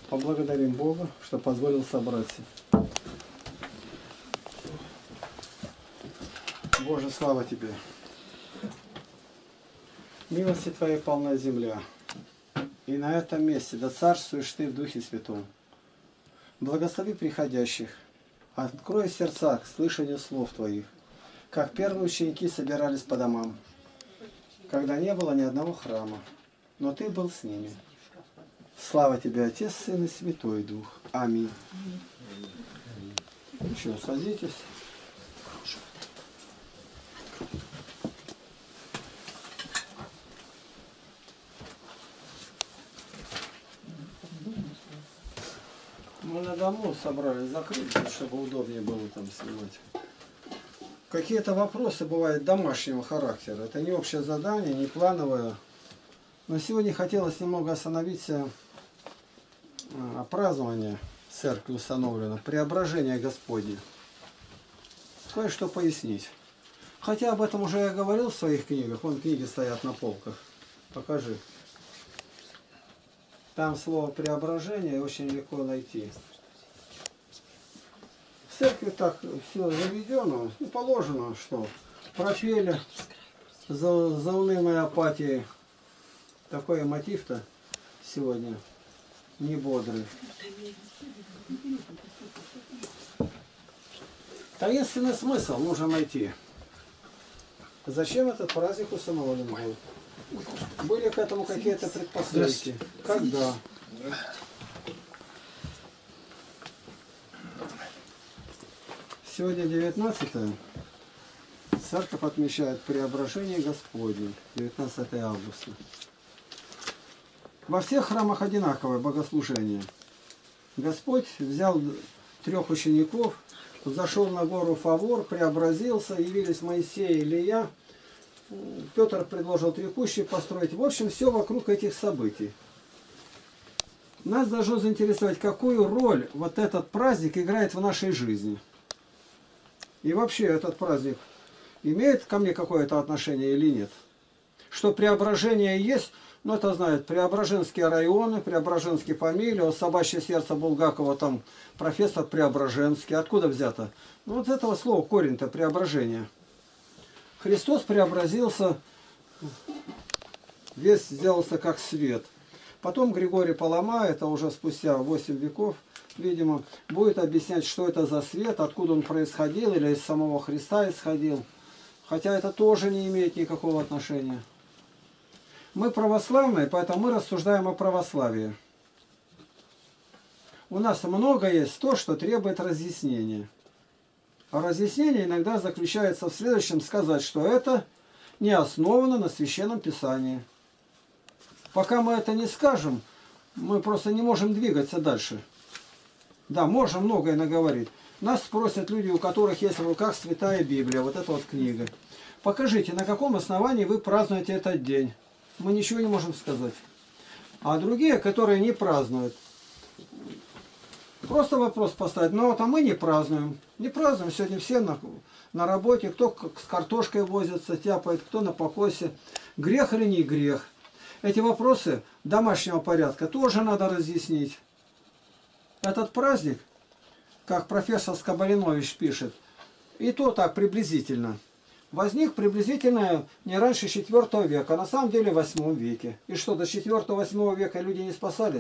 Поблагодарим Бога, что позволил собраться. Боже, слава Тебе! Милости Твоей полна земля, и на этом месте да царствуешь Ты в Духе Святом. Благослови приходящих, открой сердца к слышанию слов Твоих, как первые ученики собирались по домам, когда не было ни одного храма, но Ты был с ними. Слава Тебе, Отец, Сын и Святой Дух. Аминь. Ну что, садитесь. Мы на дому собрались закрыть, чтобы удобнее было там снимать. Какие-то вопросы бывают домашнего характера. Это не общее задание, не плановое. Но сегодня хотелось немного остановиться о праздновании церкви установлено, преображение Господне. Кое-что пояснить. Хотя об этом уже я говорил в своих книгах. Вон книги стоят на полках. Покажи. Там слово преображение очень легко найти. В церкви так все заведено, и положено, что пропели за унылой апатией. Такой мотив-то сегодня не бодрый. Таинственный смысл нужно найти. Зачем этот праздник установлен был? Были к этому какие-то предпосылки? Когда? Сегодня 19-е. Церковь отмечает преображение Господне. 19 августа. Во всех храмах одинаковое богослужение. Господь взял 3 учеников, зашел на гору Фавор, преобразился, явились Моисей и Илья. Петр предложил 3 кущи построить. В общем, все вокруг этих событий. Нас должно заинтересовать, какую роль вот этот праздник играет в нашей жизни. И вообще этот праздник имеет ко мне какое-то отношение или нет? Что преображение есть, ну это знают Преображенские районы, Преображенские фамилии, вот собачье сердце Булгакова, там профессор Преображенский. Откуда взято? Ну вот этого слова корень-то преображение. Христос преобразился, весь сделался как свет. Потом Григорий Палама, это уже спустя 8 веков, видимо, будет объяснять, что это за свет, откуда он происходил, или из самого Христа исходил. Хотя это тоже не имеет никакого отношения. Мы православные, поэтому мы рассуждаем о православии. У нас много есть то, что требует разъяснения. А разъяснение иногда заключается в следующем: сказать, что это не основано на Священном Писании. Пока мы это не скажем, мы просто не можем двигаться дальше. Да, можем многое наговорить. Нас спросят люди, у которых есть в руках Святая Библия, вот эта вот книга. Покажите, на каком основании вы празднуете этот день. Мы ничего не можем сказать. А другие, которые не празднуют, просто вопрос поставить. Ну вот, а мы не празднуем. Не празднуем. Сегодня все на работе. Кто с картошкой возится, тяпает, кто на покосе. Грех или не грех? Эти вопросы домашнего порядка тоже надо разъяснить. Этот праздник, как профессор Скобалинович пишет, и то так приблизительно, возник приблизительно не раньше 4 века, а на самом деле в 8 веке. И что, до 4-8 века люди не спасались?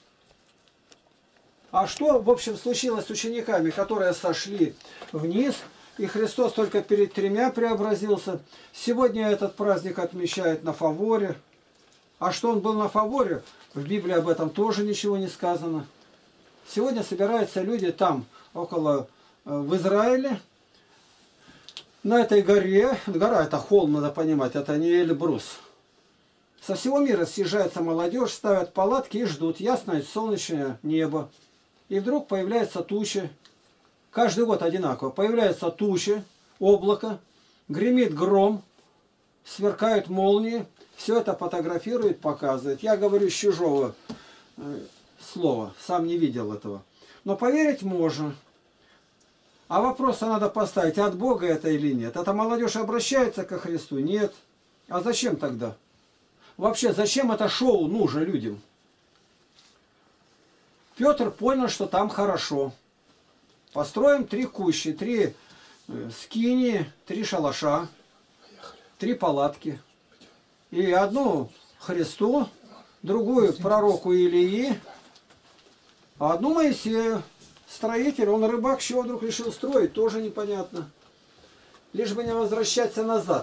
А что, в общем, случилось с учениками, которые сошли вниз, и Христос только перед 3 преобразился? Сегодня этот праздник отмечают на Фаворе. А что он был на Фаворе, в Библии об этом тоже ничего не сказано. Сегодня собираются люди там, около, в Израиле, на этой горе. Гора — это холм, надо понимать, это не Эльбрус. Со всего мира съезжается молодежь, ставят палатки и ждут ясное солнечное небо. И вдруг появляется туча. Каждый год одинаково. Появляется туча, облако, гремит гром, сверкают молнии. Все это фотографирует, показывает. Я говорю с чужого слова, сам не видел этого. Но поверить можно. А вопрос надо поставить, от Бога это или нет. Эта молодежь обращается ко Христу? Нет. А зачем тогда? Вообще, зачем это шоу нужно людям? Петр понял, что там хорошо. Построим 3 кущи, 3 скинии, 3 шалаша, 3 палатки. И одну Христу, другую пророку Илии, а одну Моисею. Строитель, он рыбак, чего вдруг решил строить, тоже непонятно. Лишь бы не возвращаться назад.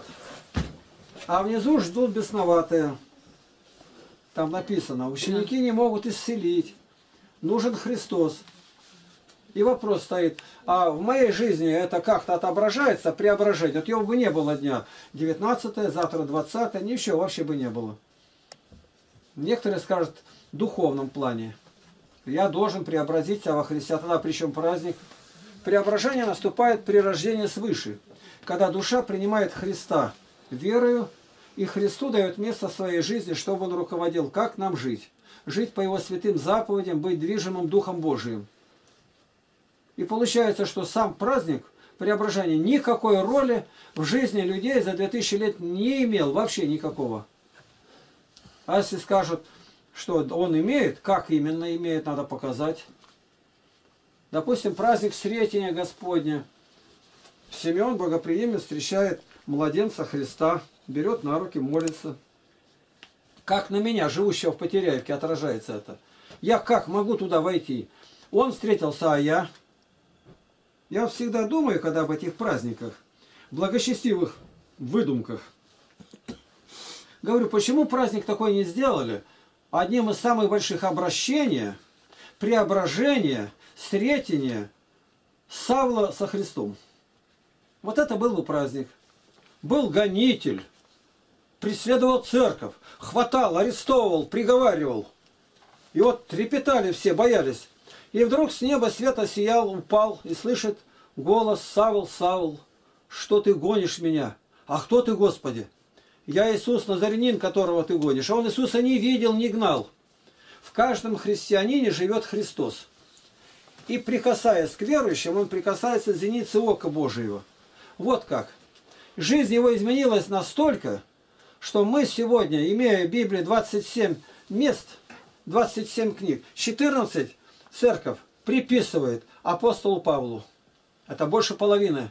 А внизу ждут бесноватые. Там написано, ученики не могут исцелить. Нужен Христос. И вопрос стоит, а в моей жизни это как-то отображается, преображение? Вот его бы не было дня 19, завтра 20, ничего вообще бы не было. Некоторые скажут в духовном плане. Я должен преобразиться во Христе. Тогда причем праздник? Преображение наступает при рождении свыше, когда душа принимает Христа верою, и Христу дает место в своей жизни, чтобы Он руководил, как нам жить. Жить по Его святым заповедям, быть движимым Духом Божиим. И получается, что сам праздник преображения никакой роли в жизни людей за 2000 лет не имел, вообще никакого. А если скажут, что он имеет, как именно имеет, надо показать. Допустим, праздник Сретения Господня. Симеон богоприимец встречает младенца Христа, берет на руки, молится. Как на меня, живущего в Потеряевке, отражается это? Я как могу туда войти? Он встретился, а я? Я всегда думаю, когда об этих праздниках, благочестивых выдумках. Говорю, почему праздник такой не сделали? Одним из самых больших обращений, преображения, сретения Савла со Христом. Вот это был бы праздник. Был гонитель, преследовал церковь, хватал, арестовывал, приговаривал. И вот трепетали все, боялись. И вдруг с неба света сиял, упал и слышит голос: «Савл, Савл, что ты гонишь меня? А кто ты, Господи?» «Я Иисус Назарянин, которого ты гонишь». А он Иисуса не видел, не гнал. В каждом христианине живет Христос. И прикасаясь к верующим, он прикасается к зенице ока Божьего. Вот как. Жизнь его изменилась настолько, что мы сегодня, имея в Библии 27 мест, 27 книг, 14 церковь приписывает апостолу Павлу. Это больше половины.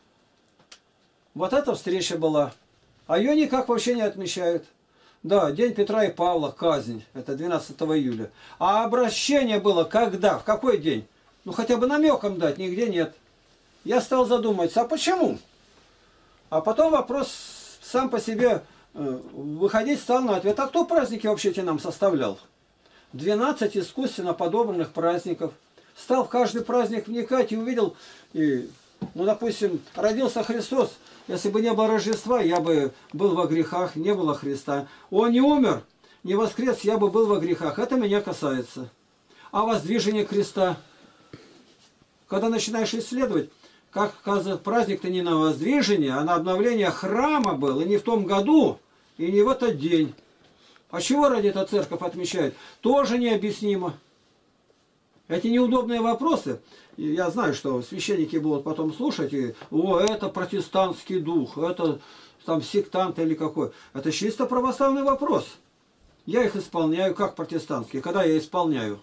Вот эта встреча была. А ее никак вообще не отмечают. Да, день Петра и Павла, казнь, это 12 июля. А обращение было когда? В какой день? Ну хотя бы намеком дать, нигде нет. Я стал задумываться, а почему? А потом вопрос сам по себе выходить стал на ответ. А кто праздники вообще-то нам составлял? 12 искусственно подобранных праздников. Стал в каждый праздник вникать и увидел, ну допустим, родился Христос. Если бы не было Рождества, я бы был во грехах, не было Христа. Он не умер, не воскрес, я бы был во грехах. Это меня касается. А воздвижение креста? Когда начинаешь исследовать, как оказывается, праздник-то не на воздвижение, а на обновление храма был, и не в том году, и не в этот день. А чего ради эта церковь отмечает? Тоже необъяснимо. Эти неудобные вопросы, я знаю, что священники будут потом слушать, и «О, это протестантский дух, это там сектант или какой». Это чисто православный вопрос. Я их исполняю как протестантские. Когда я исполняю?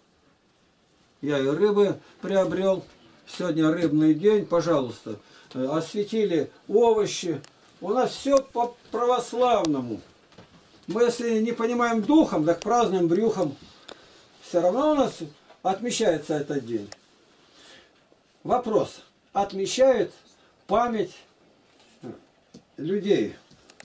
Я и рыбы приобрел. Сегодня рыбный день, пожалуйста. Осветили овощи. У нас все по православному. Мы, если не понимаем духом, так празднуем брюхом. Все равно у нас отмечается этот день. Вопрос. Отмечают память людей.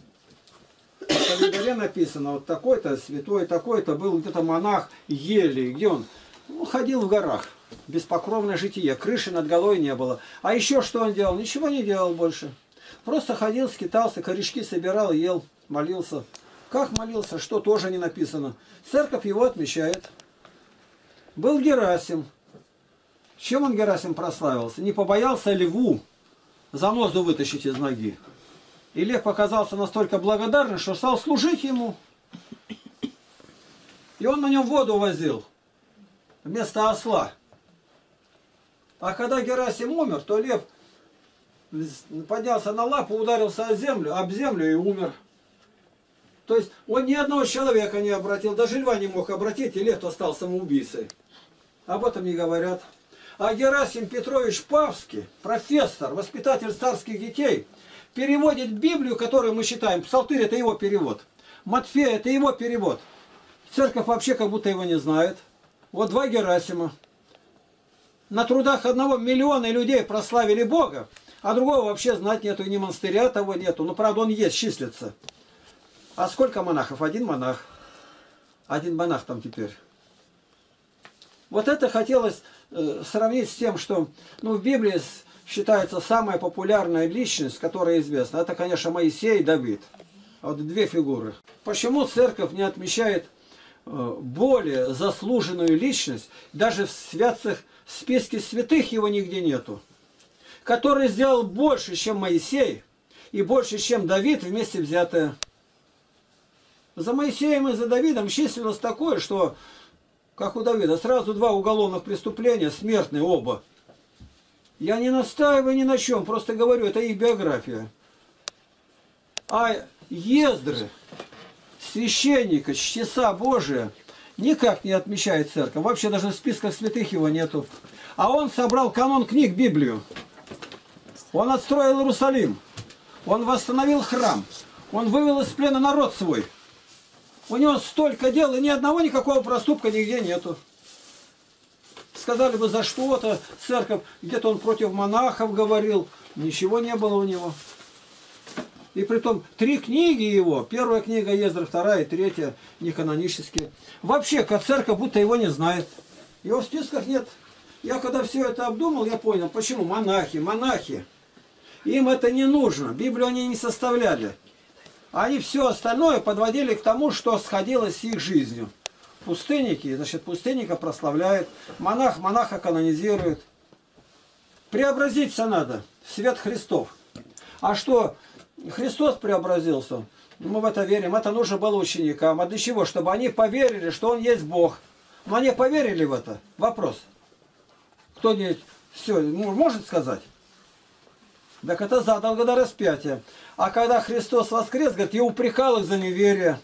В календаре написано, вот такой-то святой, такой-то был где-то монах Ели. Где он? Ну, ходил в горах. Беспокровное житие. Крыши над головой не было. А еще что он делал? Ничего не делал больше. Просто ходил, скитался, корешки собирал, ел, молился. Как молился, что тоже не написано. Церковь его отмечает. Был Герасим. Чем он, Герасим, прославился? Не побоялся льву занозу вытащить из ноги. И лев показался настолько благодарным, что стал служить ему. И он на нем воду возил вместо осла. А когда Герасим умер, то лев поднялся на лапу, ударился об землю и умер. То есть он ни одного человека не обратил, даже льва не мог обратить, и лев стал самоубийцей. Об этом не говорят. А Герасим Петрович Павский, профессор, воспитатель царских детей, переводит Библию, которую мы читаем. Псалтырь – это его перевод. Матфея – это его перевод. Церковь вообще как будто его не знает. Вот два Герасима. На трудах 1 миллиона людей прославили Бога, а другого вообще знать нету, и ни монастыря того нету. Ну, правда, он есть, числится. А сколько монахов? Один монах. Один монах там теперь. Вот это хотелось сравнить с тем, что в Библии считается самая популярная личность, которая известна. Это, конечно, Моисей и Давид. Вот две фигуры. Почему церковь не отмечает более заслуженную личность, даже в списке святых его нигде нету, который сделал больше, чем Моисей, и больше, чем Давид вместе взятые? За Моисеем и за Давидом численность такое, что, как у Давида, сразу 2 уголовных преступления, смертные оба. Я не настаиваю ни на чем, просто говорю, это их биография. А Ездры, священника, чтеца Божия, никак не отмечает церковь. Вообще даже в списках святых его нету. А он собрал канон книг, Библию. Он отстроил Иерусалим. Он восстановил храм. Он вывел из плена народ свой. У него столько дел, и ни одного никакого проступка нигде нету. Сказали бы, за что-то церковь, где-то он против монахов говорил. Ничего не было у него. И притом 3 книги его. 1 книга Ездры, 2 и 3 неканонические. Вообще, как церковь будто его не знает. Его в списках нет. Я когда все это обдумал, я понял, почему монахи. Им это не нужно. Библию они не составляли. Они все остальное подводили к тому, что сходилось с их жизнью. Пустынники, значит, пустынника прославляет. Монах монаха канонизирует. Преобразиться надо в свет Христов. А что Христос преобразился? Мы в это верим. Это нужно было ученикам. А для чего? Чтобы они поверили, что Он есть Бог. Но они поверили в это? Вопрос. Кто-нибудь все может сказать? Так это задолго до распятия. А когда Христос воскрес, говорит, я упрекал их за неверие.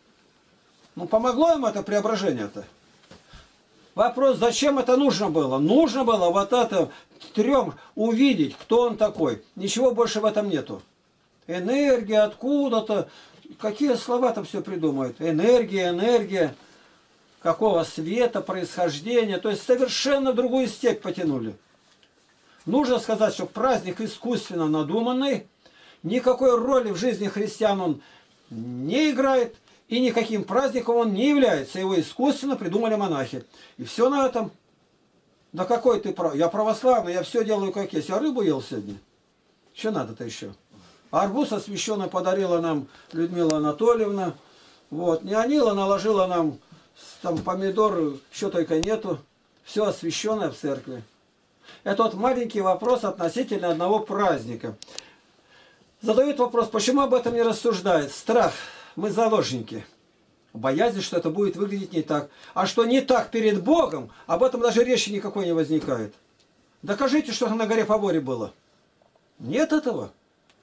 Помогло им это преображение-то? Вопрос, зачем это нужно было? Нужно было вот это 3 увидеть, кто он такой. Ничего больше в этом нету. Энергия откуда-то. Какие слова там все придумают? Энергия. Какого света, происхождения. То есть совершенно другую степь потянули. Нужно сказать, что праздник искусственно надуманный. Никакой роли в жизни христиан он не играет. И никаким праздником он не является. Его искусственно придумали монахи. И все на этом. Да какой ты я православный, я все делаю как есть. Я рыбу ел сегодня. Что надо-то еще? Арбуз освященный подарила нам Людмила Анатольевна. Вот. Неонила наложила нам там помидор, что только нету. Все освященное в церкви. Это вот маленький вопрос относительно одного праздника. Задают вопрос, почему об этом не рассуждает? Страх. Мы заложники. Боязнь, что это будет выглядеть не так. А что не так перед Богом, об этом даже речи никакой не возникает. Докажите, что на горе Фаворе было. Нет этого.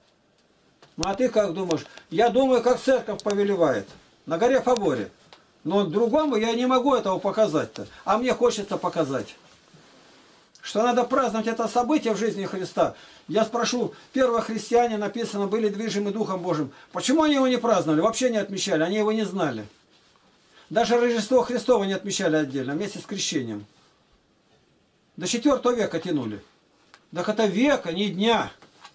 А ты как думаешь? Я думаю, как церковь повелевает. На горе Фаворе. Но другому я не могу этого показать-то. А мне хочется показать. Что надо праздновать это событие в жизни Христа. Я спрошу, первые христиане, написано, были движимы Духом Божьим. Почему они его не праздновали? Вообще не отмечали, они его не знали. Даже Рождество Христово не отмечали отдельно, вместе с крещением. До 4 века тянули. Так это века, не дня.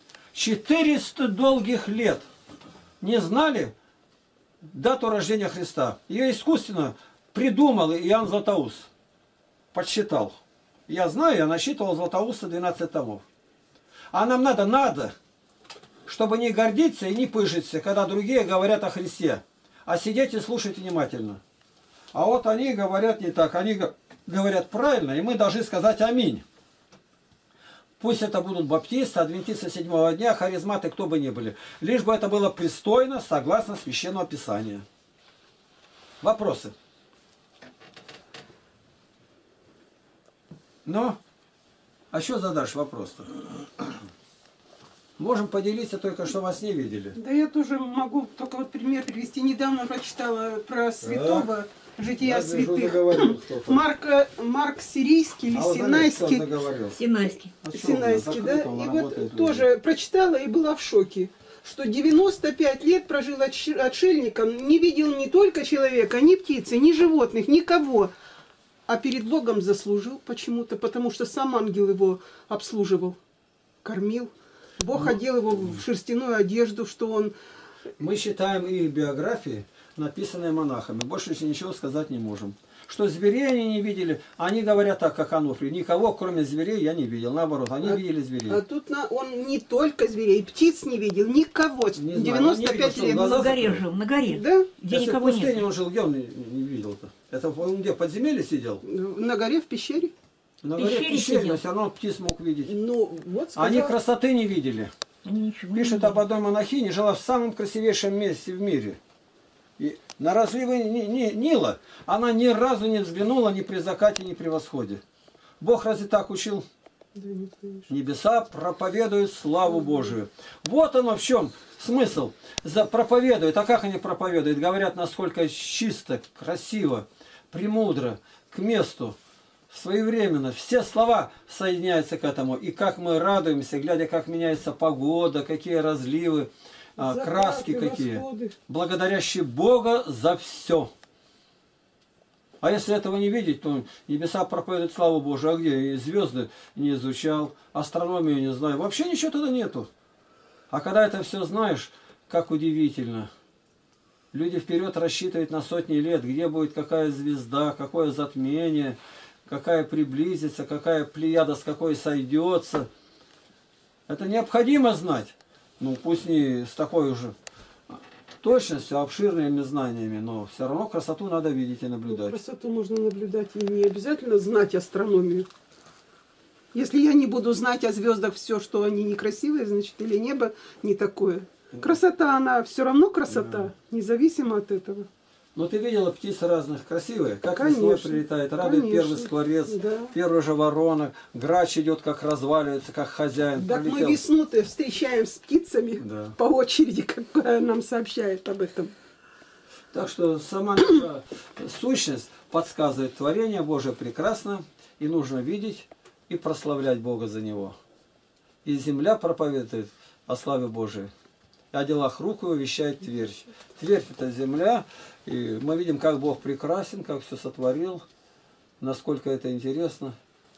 400 долгих лет не знали дату рождения Христа. Ее искусственно придумал Иоанн Златоуст. Подсчитал. Я знаю, я насчитывал Златоуста 12 томов. А нам надо, чтобы не гордиться и не пыжиться, когда другие говорят о Христе, а сидеть и слушать внимательно. А вот они говорят не так, они говорят правильно, и мы должны сказать аминь. Пусть это будут баптисты, адвентисты 7-го дня, харизматы, кто бы ни были. Лишь бы это было пристойно, согласно Священному Писанию. Вопросы? Ну, а что задашь вопрос-то? Можем поделиться, только что вас не видели. Да я тоже могу только вот пример привести. Недавно прочитала про святого Жития Я вижу, святых. заговорил кто-то. Марк Сирийский или А вот знаете, кто Синайский. заговорил? Синайский. А что, Синайский, да? закрыто, он И работает, вот люди. тоже прочитала и была в шоке, что 95 лет прожил отшельником, не видел не только человека, ни птицы, ни животных, никого, а перед Богом заслужил почему-то, потому что сам ангел его обслуживал, кормил. Бог одел его в шерстяную одежду, что он... Мы считаем их биографии, написанные монахами. Больше ничего сказать не можем. Что зверей они не видели, они говорят так, как Ануфрий. Никого, кроме зверей, я не видел. Наоборот, они видели зверей. А тут он не только зверей, птиц не видел, никого. Не знаю, 95 он не видел, лет. что На горе жил, на горе. Да? Где Если никого в пустыне нет. он жил, где он не видел-то? Это он где, в подземелье сидел? На горе, в пещере. На В горе пещере пещере, сидел. но все равно птиц мог видеть. Ну, вот сказал. Они красоты не видели. Они ничего не Пишет видели. об одной монахине, жила в самом красивейшем месте в мире. И на разливе Нила она ни разу не взглянула ни при закате, ни при восходе. Бог разве так учил? Да, не понимаешь. Небеса проповедуют славу Божию. Вот оно в чем смысл. Проповедуют. А как они проповедуют? Говорят, насколько чисто, красиво, премудро, к месту, своевременно. Все слова соединяются к этому. И как мы радуемся, глядя, как меняется погода, какие разливы, краски Закаты, какие. восходы. Благодарящие Бога за все. А если этого не видеть, то небеса проповедуют славу Божию. А где? И звезды не изучал, астрономию не знаю. Вообще ничего туда нету. А когда это все знаешь, как удивительно. Люди вперед рассчитывают на сотни лет, где будет какая звезда, какое затмение, какая приблизится, какая плеяда с какой сойдется. Это необходимо знать. Ну, пусть не с такой уже точностью, обширными знаниями, но все равно красоту надо видеть и наблюдать. Красоту можно наблюдать, и не обязательно знать астрономию. Если я не буду знать о звездах все, что они некрасивые, значит, или небо не такое. Красота, она все равно красота, независимо от этого. Но ты видела птиц разных красивые, как Конечно, весной прилетает, радует конечно, первый скворец, да. первый же ворона, грач идет, как разваливается, как хозяин. Так мы пролетел. весну-то встречаем с птицами Да. по очереди, как нам сообщает об этом. Так что сама наша сущность подсказывает, творение Божие прекрасно, и нужно видеть и прославлять Бога за него. И земля проповедует о славе Божией. И о делах рук его вещает Твердь. Твердь — это земля, и мы видим, как Бог прекрасен, как все сотворил, насколько это интересно.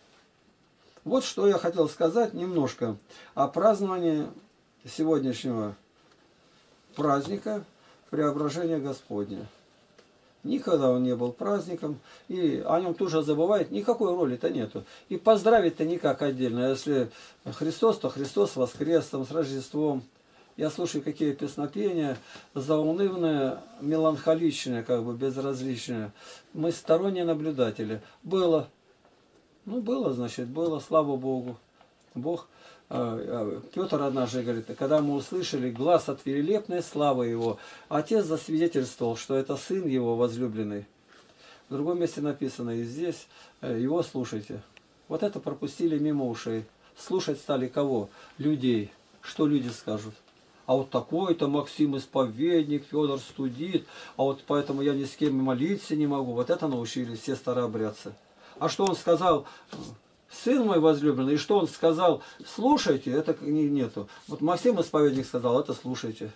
Вот что я хотел сказать немножко о праздновании сегодняшнего праздника Преображения Господня. Никогда он не был праздником, и о нем тоже забывает, никакой роли-то нету. И поздравить-то никак отдельно. Если Христос, то Христос воскрес, там, с Рождеством. Я слушаю, какие песнопения, заунывные, меланхоличные, как бы безразличные. Мы сторонние наблюдатели. Было. Ну, было, значит, было, слава Богу. Бог, Петр однажды говорит, когда мы услышали глас от великолепной славы Его, Отец засвидетельствовал, что это Сын Его возлюбленный. В другом месте написано, и здесь Его слушайте. Вот это пропустили мимо ушей. Слушать стали кого? Людей. Что люди скажут? А вот такой-то Максим исповедник, Федор студит, а вот поэтому я ни с кем молиться не могу. Вот это научились все старообрядцы. А что он сказал, сын мой возлюбленный, и что он сказал, слушайте, это нету. Вот Максим исповедник сказал, это слушайте.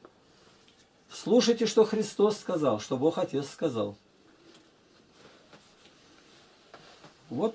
Слушайте, что Христос сказал, что Бог Отец сказал. Вот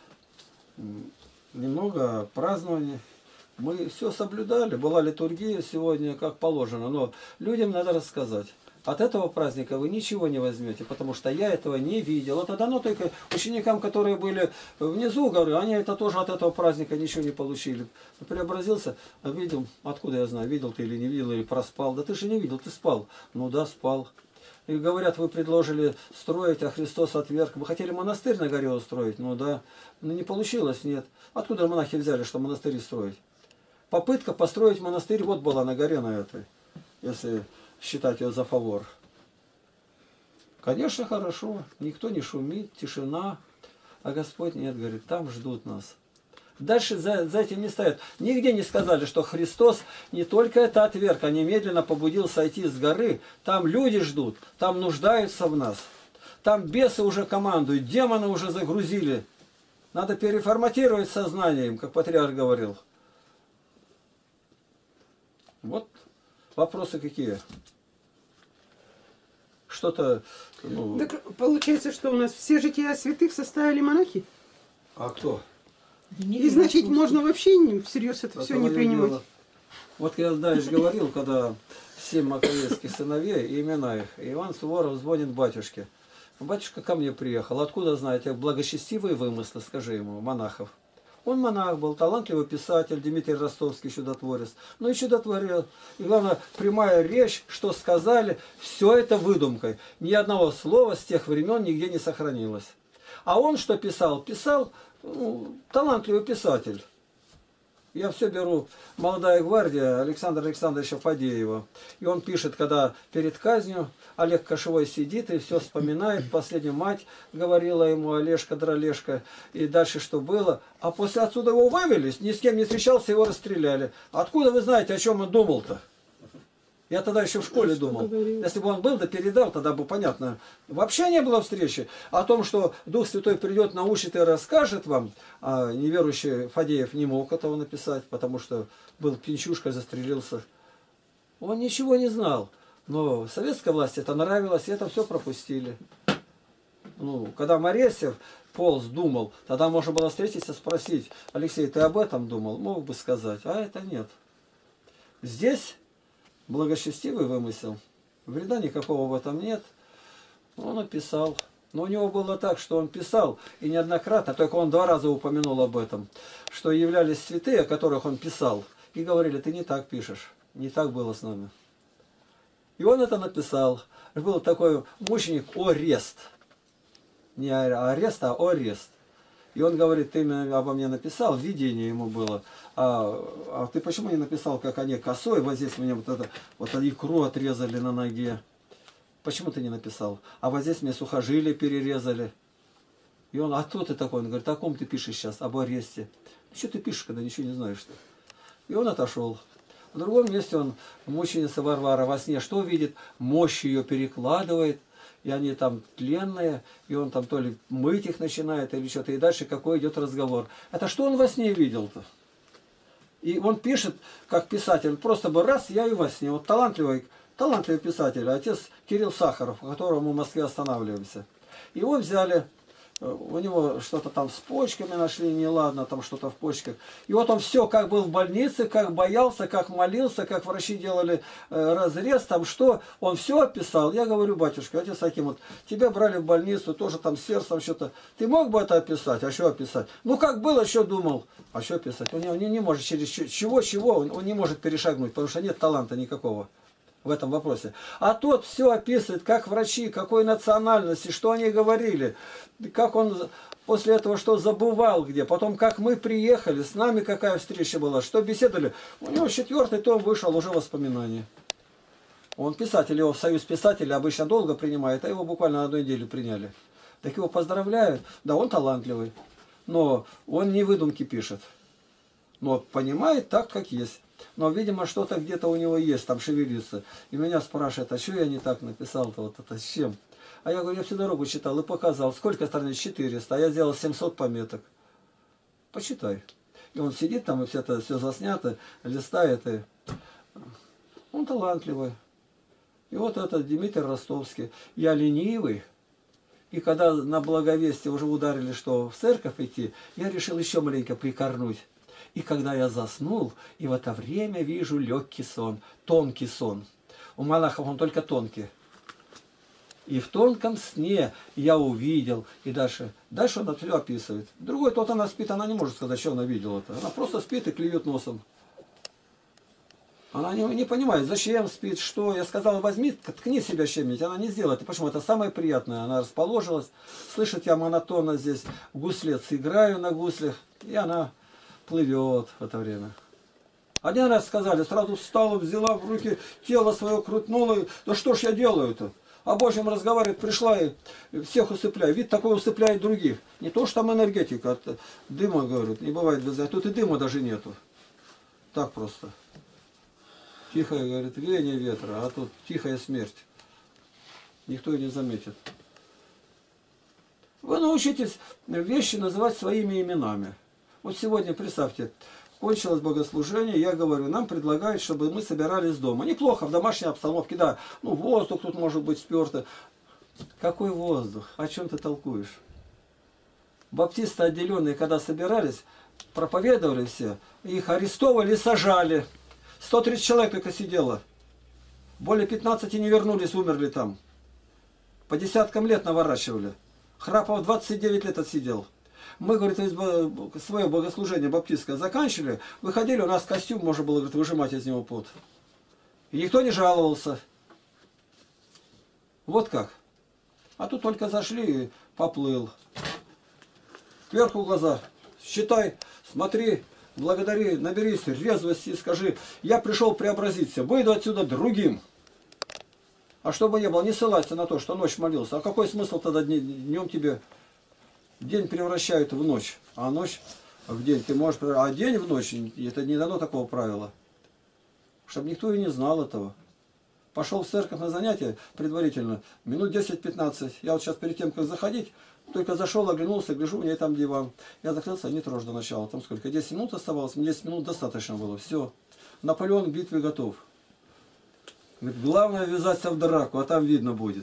немного празднования. Мы все соблюдали, была литургия сегодня, как положено, но людям надо рассказать. От этого праздника вы ничего не возьмете, потому что я этого не видел. Это дано только ученикам, которые были внизу, говорю, они это тоже от этого праздника ничего не получили. Преобразился, видел, откуда я знаю, видел ты или не видел, или проспал. Да ты же не видел, ты спал. Ну да, спал. И говорят, вы предложили строить, а Христос отверг. Вы хотели монастырь на горе устроить? Ну да. Но не получилось, нет. Откуда монахи взяли, что монастыри строить? Попытка построить монастырь вот была на горе на этой, если считать ее за фавор. Конечно, хорошо, никто не шумит, тишина, а Господь нет, говорит, там ждут нас. Дальше за этим не стоят. Нигде не сказали, что Христос не только это отверг, а немедленно побудил сойти с горы. Там люди ждут, там нуждаются в нас. Там бесы уже командуют, демоны уже загрузили. Надо переформатировать сознание им, как патриарх говорил. Вот вопросы какие. Что-то... Ну... Так получается, что у нас все жития святых составили монахи? А кто? И значит, можно вообще всерьез это все не принимать. Дело. Вот я дальше говорил, когда 7 маковейских сыновей и имена их. И Иван Суворов звонит батюшке. Батюшка ко мне приехал. Откуда знаете? Благочестивые вымыслы, скажи ему, монахов. Он монах был, талантливый писатель, Дмитрий Ростовский, чудотворец. Ну и чудотворил. И главное, прямая речь, что сказали, все это выдумкой. Ни одного слова с тех времен нигде не сохранилось. А он что писал? Писал, ну, талантливый писатель. Я все беру «Молодая гвардия» Александра Александровича Фадеева. И он пишет, когда перед казнью Олег Кошевой сидит и все вспоминает. Последнюю мать говорила ему: Олежка, дролежка. И дальше что было. А после отсюда его вывели, ни с кем не встречался, его расстреляли. Откуда вы знаете, о чем он думал-то? Я тогда еще в школе думал. Если бы он был, да передал, тогда бы понятно. Вообще не было встречи. О том, что Дух Святой придет, научит и расскажет вам, а неверующий Фадеев не мог этого написать, потому что был пьянчушка, застрелился. Он ничего не знал. Но советской власти это нравилось, и это все пропустили. Ну, когда Моресев полз, думал, тогда можно было встретиться, спросить: Алексей, ты об этом думал? Мог бы сказать, а это нет. Здесь благочестивый вымысел. Вреда никакого в этом нет. Он написал. Но у него было так, что он писал, и неоднократно, только он 2 раза упомянул об этом, что являлись святые, о которых он писал, и говорили: ты не так пишешь, не так было с нами. И он это написал. Был такой мученик Орест. Не арест, а Орест. И он говорит: ты обо мне написал, видение ему было. А ты почему не написал, как они косой, вот здесь мне вот икру отрезали на ноге. Почему ты не написал? А вот здесь мне сухожилие перерезали. И он: а кто ты такой? Он говорит: о ком ты пишешь сейчас? Об аресте. Что ты пишешь, когда ничего не знаешь-то? И он отошел. В другом месте он, мученица Варвара, во сне что видит? Мощь ее перекладывает. И они там тленные, и он там то ли мыть их начинает, или что-то, и дальше какой идет разговор. Это что он во сне видел-то? И он пишет, как писатель, просто бы раз, я и во сне. Вот талантливый писатель, отец Кирилл Сахаров, у которого мы в Москве останавливаемся. Его взяли, у него что-то там с почками нашли, неладно, там что-то в почках. И вот он все, как был в больнице, как боялся, как молился, как врачи делали разрез, там что, он все описал. Я говорю: батюшка, отец Аким, вот тебя брали в больницу, тоже там с сердцем что-то. Ты мог бы это описать? А что описать? Ну как было, что думал? А что описать? Он не может через чего, он не может перешагнуть, потому что нет таланта никакого в этом вопросе. А тот все описывает, как врачи, какой национальности, что они говорили, как он после этого что забывал где, потом как мы приехали, с нами какая встреча была, что беседовали. У него 4-й том вышел, уже воспоминания. Он писатель, его в союз писателей обычно долго принимает, а его буквально на 1 неделю приняли. Так его поздравляют. Да, он талантливый, но он не выдумки пишет, но понимает так, как есть. Но, видимо, что-то где-то у него есть, там шевелится. И меня спрашивают: а что я не так написал-то, вот это с чем? А я говорю: я всю дорогу читал и показал. Сколько страниц? 400. А я сделал 700 пометок. Почитай. И он сидит там, и все это все заснято, листает. И... Он талантливый. И вот этот Дмитрий Ростовский. Я ленивый. И когда на благовестие уже ударили, что в церковь идти, я решил еще маленько прикорнуть. И когда я заснул, и в это время вижу легкий сон, тонкий сон. У монахов он только тонкий. И в тонком сне я увидел, и дальше он это все описывает. Другой, тот она спит, она не может сказать, что она видела это. Она просто спит и клюет носом. Она не понимает, зачем спит, что. Я сказал: возьми, ткни себя чем-нибудь. Она не сделает. И почему? Это самое приятное. Она расположилась. Слышит, я монотонно здесь гуслец играю на гуслях, и она плывет в это время. Один раз сказали, сразу встала, взяла в руки, тело свое крутнула. Да что ж я делаю-то? О Божьем разговаривает, пришла и всех усыпляю. Вид такой усыпляет других. Не то, что там энергетика, от дыма, говорят, не бывает без этого. Тут и дыма даже нету. Так просто. Тихое, говорит, веяние ветра, а тут тихая смерть. Никто и не заметит. Вы научитесь вещи называть своими именами. Вот сегодня, представьте, кончилось богослужение, я говорю, нам предлагают, чтобы мы собирались дома. Неплохо, в домашней обстановке, да. Ну, воздух тут может быть спёртый. Какой воздух? О чем ты толкуешь? Баптисты отделенные, когда собирались, проповедовали все, их арестовали и сажали. 130 человек только сидело. Более 15 не вернулись, умерли там. По десяткам лет наворачивали. Храпов 29 лет отсидел. Мы, говорит, свое богослужение баптистское заканчивали, выходили, у нас костюм можно было, говорит, выжимать из него пот. И никто не жаловался. Вот как. А тут только зашли и поплыл. Сверху глаза. Считай, смотри, благодари, наберись резвости и скажи, я пришел преобразиться, выйду отсюда другим. А чтобы не было, не ссылайся на то, что ночь молился. А какой смысл тогда днем тебе... День превращают в ночь, а ночь в день. Ты можешь... А день в ночь, это не дано такого правила. Чтобы никто и не знал этого. Пошел в церковь на занятие предварительно, минут 10-15. Я вот сейчас перед тем, как заходить, только зашел, оглянулся, гляжу, у меня там диван. Я закрылся, не трожь до начала. Там сколько? 10 минут оставалось, мне 10 минут достаточно было. Все. Наполеон к битве готов. Говорит, главное ввязаться в драку, а там видно будет.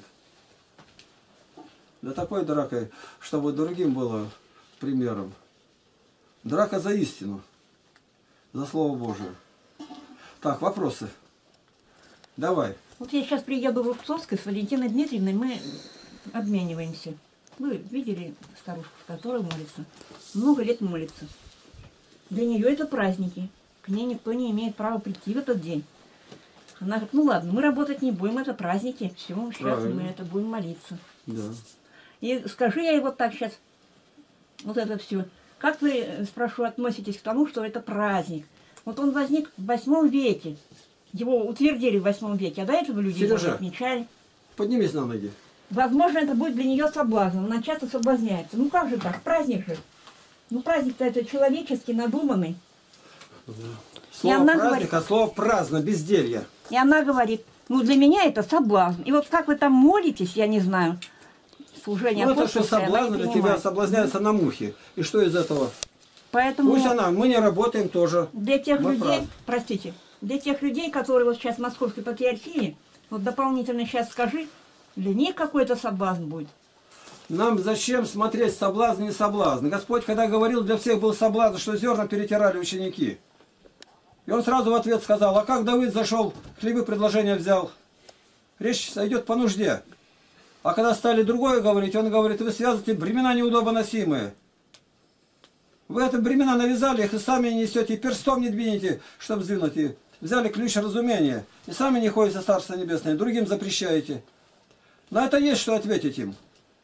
Да такой дракой, чтобы другим было примером. Драка за истину, за Слово Божие. Так, вопросы? Давай. Вот я сейчас приеду в Рубцовск с Валентиной Дмитриевной, мы обмениваемся. Вы видели старушку, которая молится? Много лет молится. Для нее это праздники. К ней никто не имеет права прийти в этот день. Она говорит, ну ладно, мы работать не будем, это праздники. Все, сейчас Правильно. мы это будем молиться. Да. И скажи я ей вот так сейчас, вот это все. Как вы, спрашиваю, относитесь к тому, что это праздник? Вот он возник в 8 веке. Его утвердили в 8 веке, а до этого люди его Сережа, отмечали. Поднимись на ноги. Возможно, это будет для нее соблазн. Она часто соблазняется. Ну как же так? Праздник же. Ну праздник-то это человеческий, надуманный. Слово она праздник, говорит- а слово праздно, безделье. И она говорит, ну для меня это соблазн. И вот как вы там молитесь, я не знаю. Служение Ну это что апостольское, она соблазн не для тебя принимает. соблазняется на мухе. И что из этого? Поэтому Пусть она, мы не работаем тоже. для тех Мы людей, правы. простите, для тех людей, которые вот сейчас в Московской патриархии, вот дополнительно сейчас скажи, для них какой-то соблазн будет. Нам зачем смотреть соблазн и не соблазн? Господь, когда говорил, для всех был соблазн, что зерна перетирали ученики. И он сразу в ответ сказал, а как Давид зашел, хлебы предложения взял? Речь идет по нужде. А когда стали другое говорить, он говорит, вы связываете бремена неудобоносимые. Вы это бремена навязали, их и сами не несете, и перстом не двинете, чтобы сдвинуть. И взяли ключ разумения, и сами не ходите в Царство Небесное, другим запрещаете. На это есть что ответить им.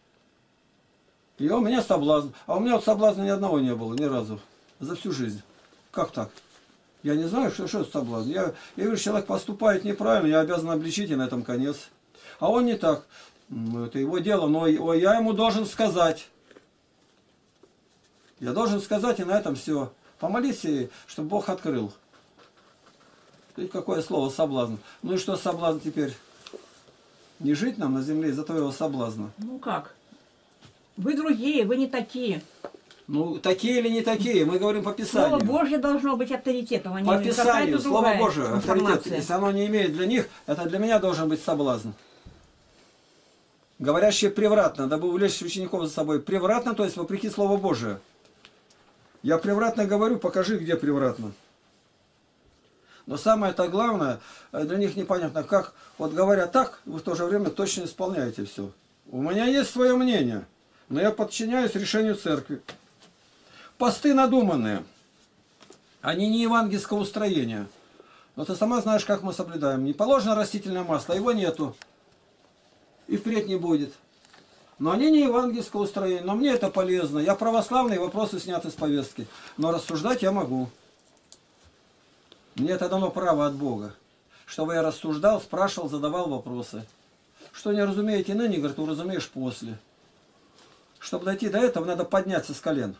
И у меня соблазн. А у меня вот соблазна ни одного не было, ни разу. За всю жизнь. Как так? Я не знаю, что это соблазн. Я вижу, человек поступает неправильно, я обязан обличить, и на этом конец. А он не так. Ну, это его дело, но я ему должен сказать. Я должен сказать, и на этом все. Помолись, чтобы Бог открыл. И какое слово соблазн. Ну и что соблазн теперь? Не жить нам на земле из-за твоего соблазна. Ну как? Вы другие, вы не такие. Ну, такие или не такие, мы говорим по Писанию. Слово Божье должно быть авторитетом, а не По какая-то Писанию, Слово другая Божие, авторитет. информация. Если оно не имеет для них, это для меня должен быть соблазн. Говорящие превратно, дабы увлечь учеников за собой. Превратно, то есть вопреки Слову Божию. Я превратно говорю, покажи, где превратно. Но самое-то главное, для них непонятно, как, вот говоря так, вы в то же время точно исполняете все. У меня есть свое мнение, но я подчиняюсь решению церкви. Посты надуманные, они не евангельского устроения. Но ты сама знаешь, как мы соблюдаем. Не положено растительное масло, его нету. И впредь не будет. Но они не евангельского устроения. Но мне это полезно. Я православный, вопросы сняты с повестки. Но рассуждать я могу. Мне это дано право от Бога. Чтобы я рассуждал, спрашивал, задавал вопросы. Что не разумеете ныне, говорит, уразумеешь после. Чтобы дойти до этого, надо подняться с колен.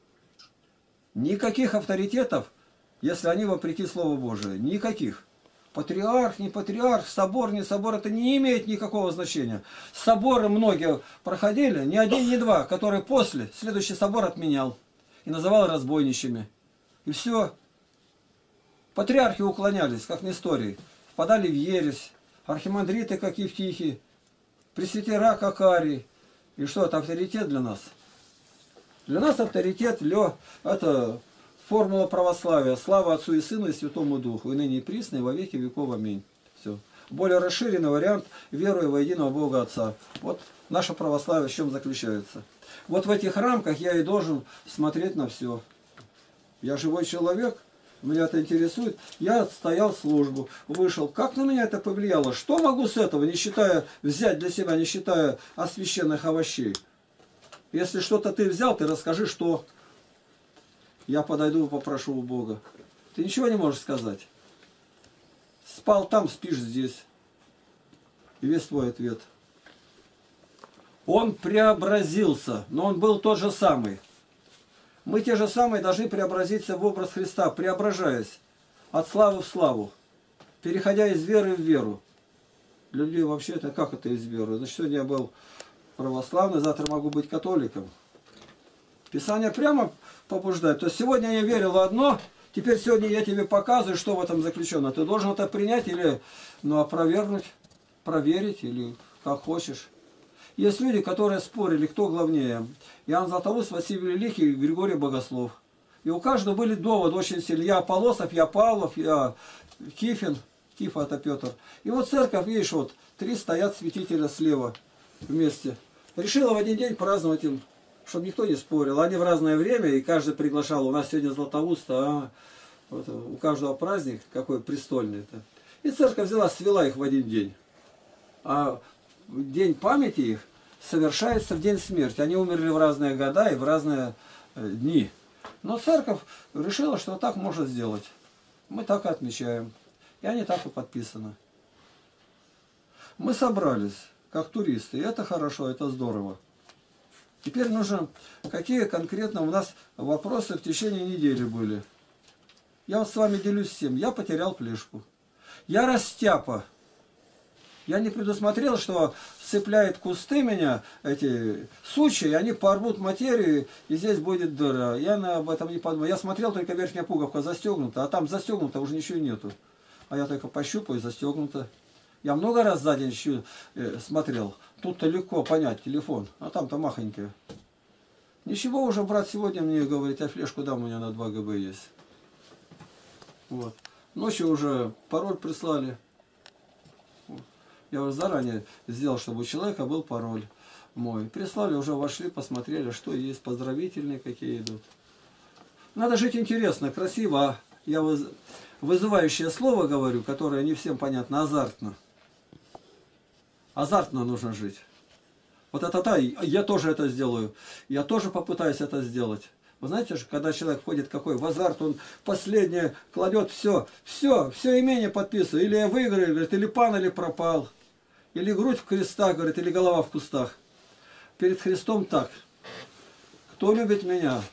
Никаких авторитетов, если они вопреки Слову Божию. Никаких. Патриарх, не патриарх, собор, не собор, это не имеет никакого значения. Соборы многие проходили, ни один, ни два, которые после следующий собор отменял и называл разбойничьими. И все. Патриархи уклонялись, как Несторий, впадали в ересь, архимандриты, как Евтихий, пресвитера, как Арий. И что, это авторитет для нас? Для нас авторитет, это формула православия. Слава Отцу и Сыну и Святому Духу, и ныне и присно, и во веки веков. Аминь. Все. Более расширенный вариант веруя во единого Бога Отца. Вот наше православие в чем заключается. Вот в этих рамках я и должен смотреть на все. Я живой человек, меня это интересует. Я отстоял службу, вышел. Как на меня это повлияло? Что могу с этого, не считая, взять для себя, не считая освященных овощей? Если что-то ты взял, ты расскажи, что. Я подойду и попрошу у Бога. Ты ничего не можешь сказать. Спал там, спишь здесь. И весь твой ответ. Он преобразился, но он был тот же самый. Мы те же самые должны преобразиться в образ Христа, преображаясь от славы в славу, переходя из веры в веру. Для людей вообще это как это из веры? Значит, сегодня я был православный, завтра могу быть католиком. Писание прямо побуждает. То есть сегодня я верил в одно, теперь сегодня я тебе показываю, что в этом заключено. Ты должен это принять или опровергнуть, проверить, или как хочешь. Есть люди, которые спорили, кто главнее. Иоанн Златоуст, Василий Великий и Григорий Богослов. И у каждого были доводы очень сильные. Я Аполосов, я Павлов, я Кифин. Кифа это Петр. И вот церковь, видишь, вот 3 стоят святителя слева вместе. Решила в один день праздновать им, чтобы никто не спорил. Они в разное время, и каждый приглашал. У нас сегодня Златоуст, вот, у каждого праздник, какой престольный-то. И церковь взяла, свела их в один день. А день памяти их совершается в день смерти. Они умерли в разные года и в разные дни. Но церковь решила, что так можно сделать. Мы так и отмечаем. И они так и подписаны. Мы собрались, как туристы. И это хорошо, это здорово. Теперь нужно, какие конкретно у нас вопросы в течение недели были. Я вот с вами делюсь всем. Я потерял флешку. Я растяпа. Я не предусмотрел, что сцепляет кусты меня, эти сучья, и они порвут материю, и здесь будет дыра. Я об этом не подумал. Я смотрел, только верхняя пуговка застегнута, а там застегнута уже ничего нету. А я только пощупаю, застегнута. Я много раз за день смотрел. Тут-то легко понять, телефон, а там-то махонькая. Ничего уже, брат, сегодня мне говорит, я флешку дам, у меня на 2 ГБ есть. Вот. Ночью уже пароль прислали. Я уже заранее сделал, чтобы у человека был пароль мой. Прислали, уже вошли, посмотрели, что есть, поздравительные какие идут. Надо жить интересно, красиво. Я вызывающее слово говорю, которое не всем понятно, азартно. Азартно нужно жить. Вот это да, я тоже это сделаю. Я тоже попытаюсь это сделать. Вы знаете, когда человек входит какой в азарт, он последнее кладет все имение подписывает. Или я выиграю, говорит, или пан, или пропал. Или грудь в крестах, говорит, или голова в кустах. Перед Христом так. Кто любит меня,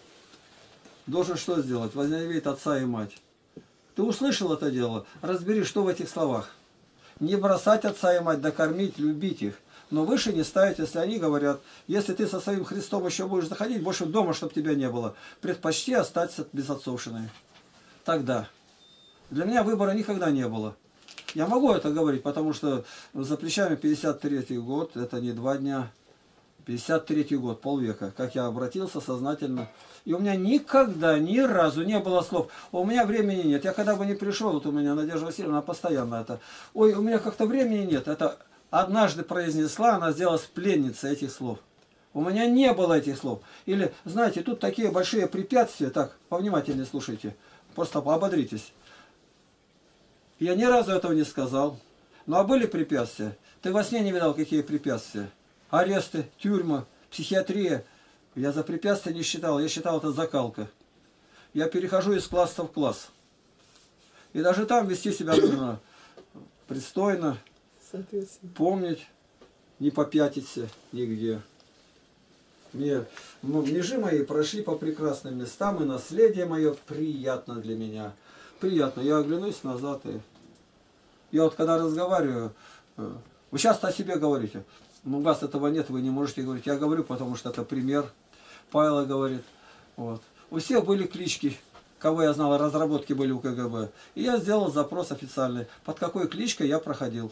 должен что сделать? Возненавидеть отца и мать. Ты услышал это дело? Разбери, что в этих словах. Не бросать отца и мать, да кормить, любить их. Но выше не ставить, если они говорят, если ты со своим Христом еще будешь заходить, больше дома, чтобы тебя не было, предпочти остаться без отцовщины. Тогда. Для меня выбора никогда не было. Я могу это говорить, потому что за плечами 53-й год, это не 2 дня, 53-й год, полвека, как я обратился сознательно. И у меня никогда, ни разу не было слов, у меня времени нет. Я когда бы не пришел, вот у меня Надежда Васильевна постоянно это, ой, у меня как-то времени нет. Это однажды произнесла, она сделалась пленницей этих слов. У меня не было этих слов. Или, знаете, тут такие большие препятствия, так, повнимательнее слушайте, просто ободритесь. Я ни разу этого не сказал. Ну а были препятствия? Ты во сне не видал, какие препятствия? Аресты, тюрьма, психиатрия. Я за препятствия не считал, я считал это закалка. Я перехожу из класса в класс. И даже там вести себя нужно пристойно, помнить, не попятиться нигде. Межи мои прошли по прекрасным местам, и наследие мое приятно для меня. Приятно. Я оглянусь назад, и Я вот когда разговариваю, вы часто о себе говорите, но у вас этого нет, вы не можете говорить. Я говорю, потому что это пример. Павел говорит. Вот. У всех были клички, кого я знал, разработки были у КГБ. И я сделал запрос официальный, под какой кличкой я проходил.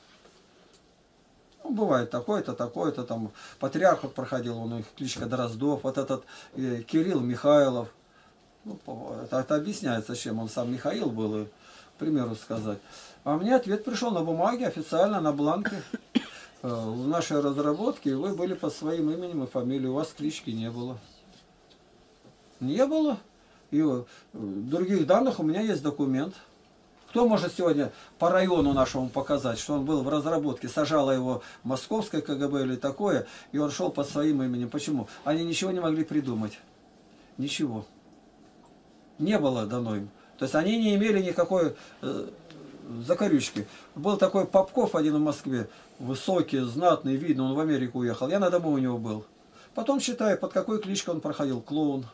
Ну, бывает такой-то, такой-то, там, патриарх вот проходил, у них кличка Дроздов, вот этот Кирилл Михайлов. Ну, это объясняется, чем он сам Михаил был, и, к примеру сказать. А мне ответ пришел на бумаге, официально, на бланке. В нашей разработке вы были под своим именем и фамилией, у вас клички не было. Не было. И других данных у меня есть документ. Кто может сегодня по району нашему показать, что он был в разработке, сажало его московское КГБ или такое, и он шел под своим именем. Почему? Они ничего не могли придумать. Ничего. Не было дано им. То есть они не имели никакой закорючки. Был такой Попков один в Москве, высокий, знатный, видно, он в Америку уехал. Я на дому у него был. Потом считаю, под какой кличкой он проходил. Клоун.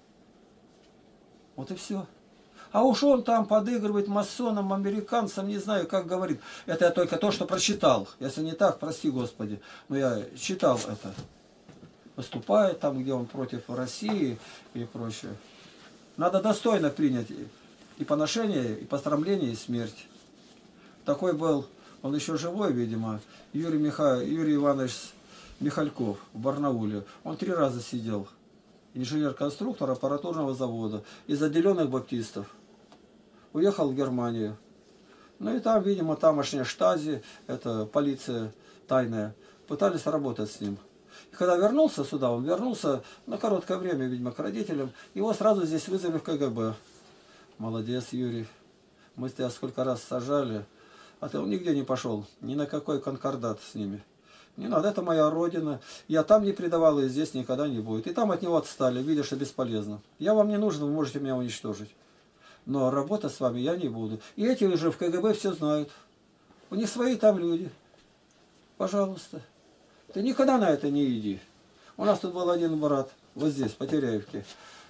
Вот и все. А уж он там подыгрывает масонам, американцам, не знаю, как говорит. Это я только то, что прочитал. Если не так, прости Господи. Но я читал это. Выступает там, где он против России и прочее. Надо достойно принять и поношение, и пострамление, и смерть. Такой был, он еще живой, видимо, Юрий Иванович Михальков в Барнауле. Он 3 раза сидел. Инженер-конструктор аппаратурного завода из отделенных баптистов. Уехал в Германию. Ну и там, видимо, тамошняя штази, это полиция тайная, пытались работать с ним. И когда вернулся сюда, он вернулся на короткое время, видимо, к родителям. Его сразу здесь вызвали в КГБ. Молодец, Юрий. Мы тебя сколько раз сажали, а ты нигде не пошел, ни на какой конкордат с ними. Не надо, это моя родина. Я там не предавал, и здесь никогда не будет. И там от него отстали, видя, что бесполезно. Я вам не нужен, вы можете меня уничтожить. Но работать с вами я не буду. И эти уже в КГБ все знают. У них свои там люди. Пожалуйста. Ты никогда на это не иди. У нас тут был один брат, вот здесь, по Теряевке.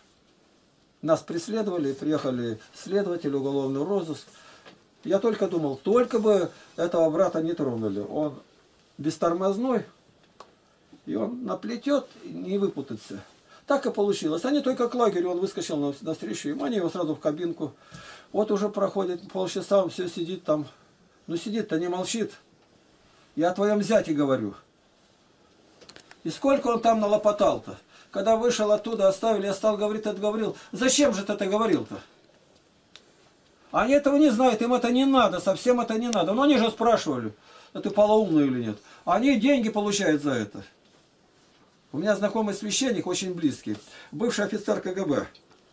Нас преследовали, приехали следователи, уголовный розыск. Я только думал, только бы этого брата не тронули. Он бестормозной, и он наплетет, не выпутается. Так и получилось. Они только к лагерю, он выскочил навстречу им, они его сразу в кабинку. Вот уже проходит полчаса, он все сидит там. Ну сидит-то, не молчит. Я о твоем зяте говорю. И сколько он там налопотал-то. Когда вышел оттуда, оставили, я стал говорить, отговорил. Зачем же ты это говорил-то? Они этого не знают, им это не надо, совсем это не надо. Но они же спрашивали, ты полоумный или нет. Они деньги получают за это. У меня знакомый священник, очень близкий, бывший офицер КГБ.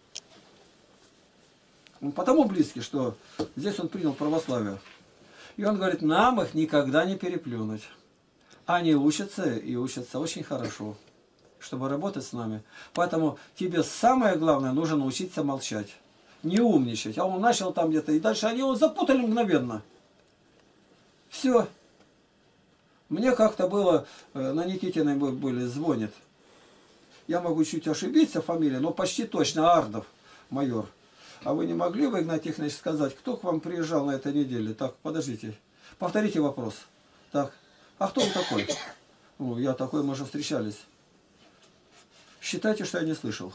Он потому близкий, что здесь он принял православие. И он говорит, нам их никогда не переплюнуть. Они учатся и учатся очень хорошо, чтобы работать с нами. Поэтому тебе самое главное, нужно научиться молчать. Не умничать. А он начал там где-то, и дальше они его запутали мгновенно. Все. Мне как-то было, на Никитиной были, звонит. Я могу чуть ошибиться, фамилия, но почти точно, Ардов, майор. А вы не могли бы, Игнатий Тихонович, сказать, кто к вам приезжал на этой неделе? Так, подождите. Повторите вопрос. Так, а кто он такой? Ну, я такой, мы же встречались. Считайте, что я не слышал.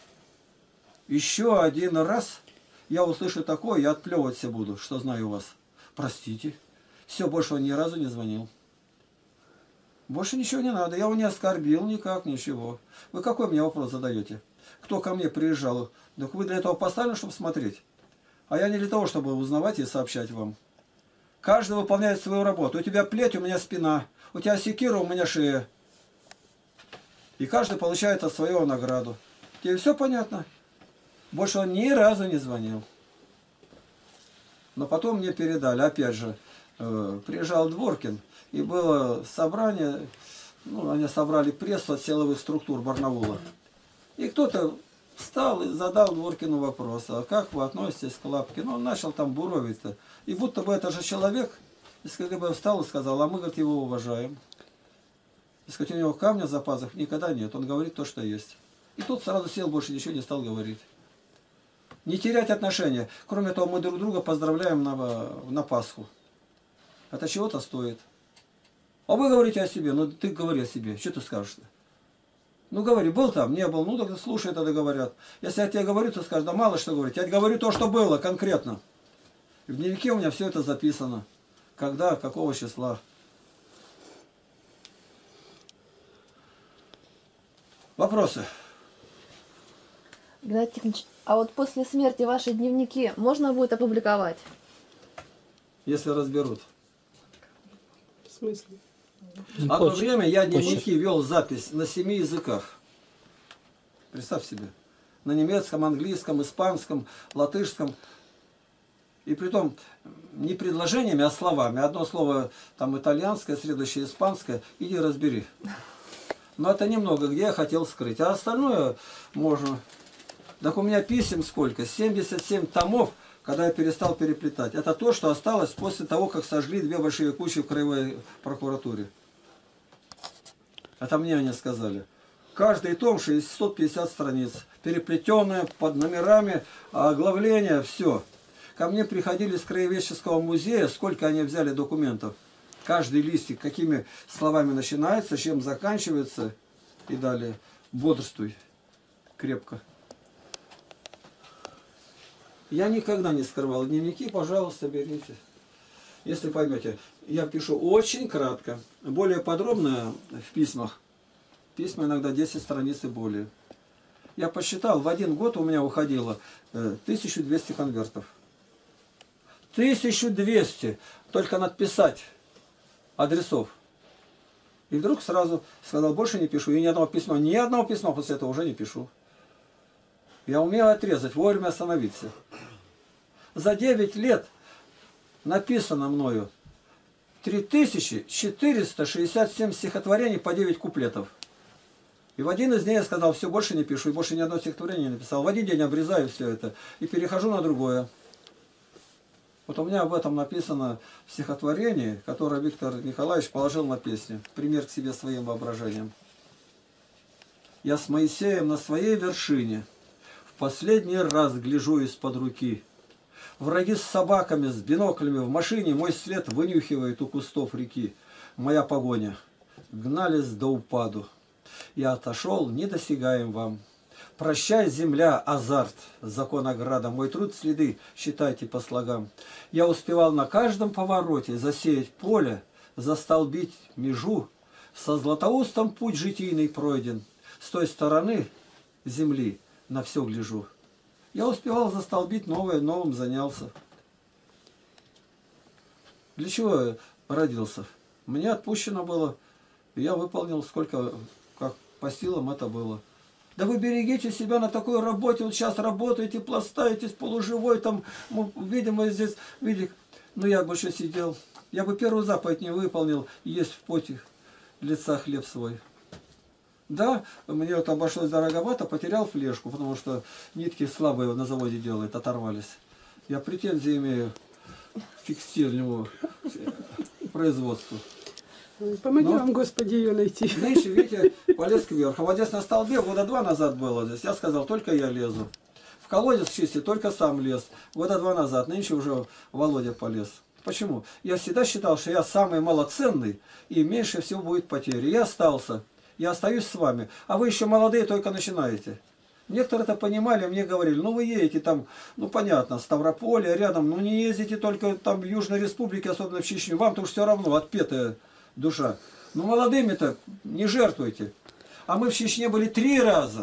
Еще один раз я услышу такое, я отплевываться буду, что знаю вас. Простите. Все, больше он ни разу не звонил. Больше ничего не надо. Я его не оскорбил никак, ничего. Вы какой мне вопрос задаете? Кто ко мне приезжал? Так вы для этого поставлены, чтобы смотреть. А я не для того, чтобы узнавать и сообщать вам. Каждый выполняет свою работу. У тебя плеть, у меня спина. У тебя секира, у меня шея. И каждый получает от своего награду. Тебе все понятно? Больше он ни разу не звонил. Но потом мне передали, опять же, приезжал Дворкин, и было собрание, ну, они собрали прессу от силовых структур Барнаула. И кто-то встал и задал Дворкину вопрос, а как вы относитесь к Лапкину? Он начал там буровить-то. И будто бы это же человек из КГБ встал и сказал, а мы, говорит, его уважаем. И сказать, у него камня за пазух никогда нет, он говорит то, что есть. И тут сразу сел, больше ничего не стал говорить. Не терять отношения. Кроме того, мы друг друга поздравляем на Пасху. Это чего-то стоит. А вы говорите о себе, ну ты говори о себе, что ты скажешь-то? Ну говори, был там, не был, ну тогда слушай, тогда говорят. Если я тебе говорю, то скажешь, да мало что говорить. Я говорю то, что было конкретно. В дневнике у меня все это записано. Когда, какого числа. Вопросы? Геннадий Тихонович, а вот после смерти ваши дневники можно будет опубликовать? Если разберут. В смысле? Одно время я дневники вел запись на 7 языках. Представь себе. На немецком, английском, испанском, латышском. И притом не предложениями, а словами. Одно слово там итальянское, следующее испанское. Иди разбери. Но это немного, где я хотел скрыть. А остальное можно. Так у меня писем сколько? 77 томов, когда я перестал переплетать. Это то, что осталось после того, как сожгли 2 большие кучи в краевой прокуратуре. Это мне они сказали. Каждый том 650 страниц. Переплетенные, под номерами, оглавление, все. Ко мне приходили с краеведческого музея, сколько они взяли документов. Каждый листик, какими словами начинается, чем заканчивается. И далее. Бодрствуй крепко. Я никогда не скрывал дневники, пожалуйста, берите. Если поймете, я пишу очень кратко, более подробно в письмах. Письма иногда 10 страниц и более. Я посчитал, в 1 год у меня уходило 1200 конвертов. 1200! Только надписать адресов. И вдруг сразу сказал, больше не пишу. И ни одного письма после этого уже не пишу. Я умею отрезать, вовремя остановиться. За 9 лет написано мною 3467 стихотворений по 9 куплетов. И в один из дней я сказал, все, больше не пишу, и больше ни одного стихотворения не написал. В один день обрезаю все это и перехожу на другое. Вот у меня об этом написано в стихотворении, которое Виктор Николаевич положил на песню. Пример к себе своим воображением. Я с Моисеем на своей вершине в последний раз гляжу из-под руки. Враги с собаками, с биноклями в машине мой след вынюхивает у кустов реки. Моя погоня. Гнались до упаду. Я отошел, недосягаем вам. Прощай, земля, азарт, закон ограда, мой труд следы, считайте по слогам. Я успевал на каждом повороте засеять поле, застолбить межу. Со Златоустом путь житийный пройден, с той стороны земли на все гляжу. Я успевал застолбить новое, новым занялся. Для чего я родился? Мне отпущено было, и я выполнил сколько, как по силам это было. Да вы берегите себя на такой работе, вот сейчас работаете, пластаетесь, полуживой, там, видимо, здесь, видите, ну я бы еще сидел. Я бы первую заповедь не выполнил, есть в поте лица хлеб свой. Да, мне это обошлось дороговато, потерял флешку, потому что нитки слабые на заводе делают, оторвались. Я претензии имею к текстильному производству. Помоги вам, Господи, ее найти. Нынче, видите, полез кверху. Вот здесь на столбе года 2 назад было здесь. Я сказал, только я лезу. В колодец чистить, только сам лез. Года 2 назад. Нынче уже Володя полез. Почему? Я всегда считал, что я самый малоценный и меньше всего будет потери. Я остался. Я остаюсь с вами. А вы еще молодые, только начинаете. Некоторые это понимали, мне говорили, ну вы едете там, ну понятно, Ставрополье рядом, ну не ездите только там в Южной Республике, особенно в Чечню. Вам-то уж все равно, отпетая душа. Ну молодыми-то не жертвуйте. А мы в Чечне были 3 раза.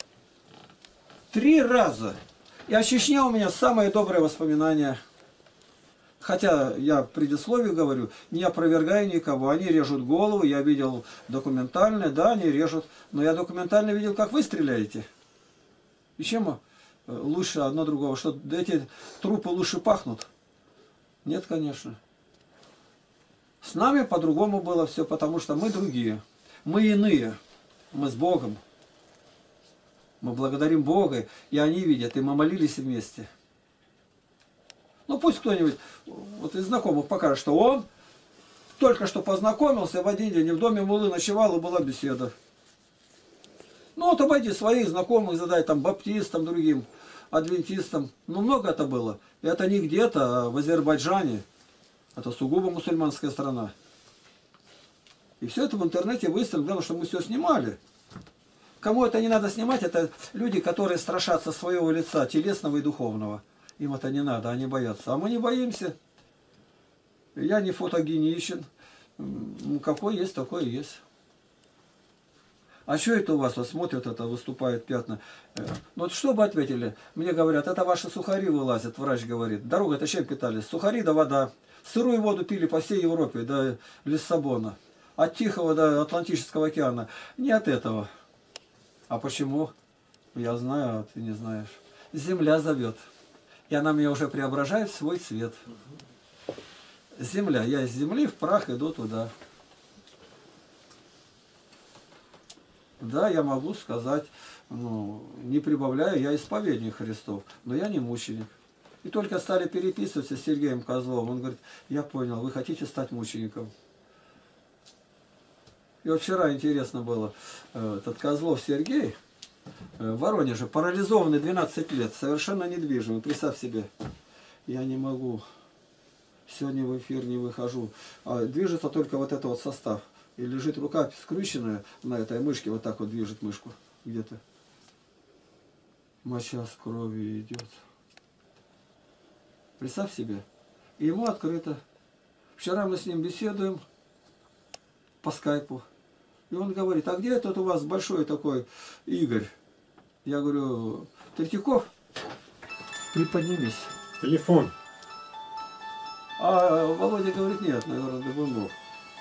3 раза. И о Чечне у меня самые добрые воспоминания. Хотя я в предисловии говорю, не опровергаю никого. Они режут голову, я видел документальное, да, они режут. Но я документально видел, как вы стреляете. И чем лучше одно другого? Что эти трупы лучше пахнут? Нет, конечно. С нами по-другому было все, потому что мы другие. Мы иные. Мы с Богом. Мы благодарим Бога, и они видят, и мы молились вместе. Ну пусть кто-нибудь вот из знакомых покажет, что он только что познакомился в один день, и в доме муллы ночевал, и была беседа. Ну вот обойди своих знакомых, задай там баптистам, другим, адвентистам. Ну много это было. Это не где-то, а в Азербайджане. Это сугубо мусульманская страна. И все это в интернете выставлено, главное, что мы все снимали. Кому это не надо снимать, это люди, которые страшатся своего лица, телесного и духовного. Им это не надо, они боятся. А мы не боимся. Я не фотогеничен. Какой есть, такой и есть. А что это у вас? Вот смотрят, это выступают пятна. Ну вот что бы ответили? Мне говорят, это ваши сухари вылазят, врач говорит. Дорога, это чем питались? Сухари да вода. Сырую воду пили по всей Европе, до Лиссабона. От Тихого до Атлантического океана. Не от этого. А почему? Я знаю, а ты не знаешь. Земля зовет. И она меня уже преображает в свой цвет. Земля. Я из земли в прах иду туда. Да, я могу сказать, ну, не прибавляя, я исповедник Христов, но я не мученик. И только стали переписываться с Сергеем Козловым. Он говорит, я понял, вы хотите стать мучеником. И вот вчера интересно было, этот Козлов Сергей, в Воронеже, парализованный 12 лет, совершенно недвижимый. Представь себе, я не могу, сегодня в эфир не выхожу. Движется только вот этот вот состав. И лежит рука скрюченная на этой мышке, вот так вот движет мышку где-то. Моча с кровью идет. Представь себе. И ему открыто. Вчера мы с ним беседуем по скайпу. И он говорит, а где этот у вас большой такой Игорь? Я говорю, Третьяков, приподнимись. Телефон. А Володя говорит, нет, наверное, Дыбунов.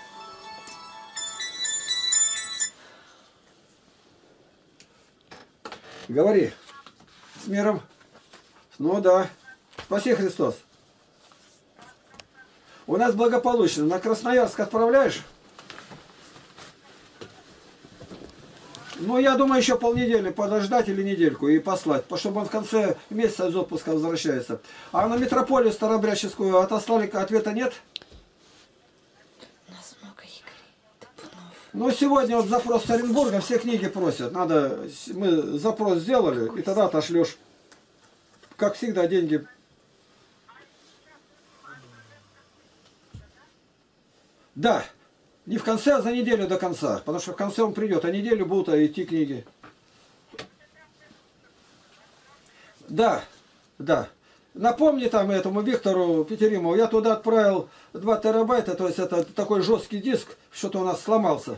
Говори. С миром. Ну да. Спаси Христос. У нас благополучно. На Красноярск отправляешь? Ну, я думаю, еще полнедели подождать или недельку и послать, потому что он в конце месяца из отпуска возвращается. А на метрополию Старобрядческую отослали, ответа нет? У нас много Игорей Топунов. Ну, сегодня вот запрос с Оренбурга, все книги просят. Надо, мы запрос сделали, и тогда отошлешь. Как всегда, деньги. Да. Не в конце, а за неделю до конца. Потому что в конце он придет, а неделю будут идти книги. Да, да. Напомни там этому Виктору Петеримову, я туда отправил 2 терабайта, то есть это такой жесткий диск, что-то у нас сломался.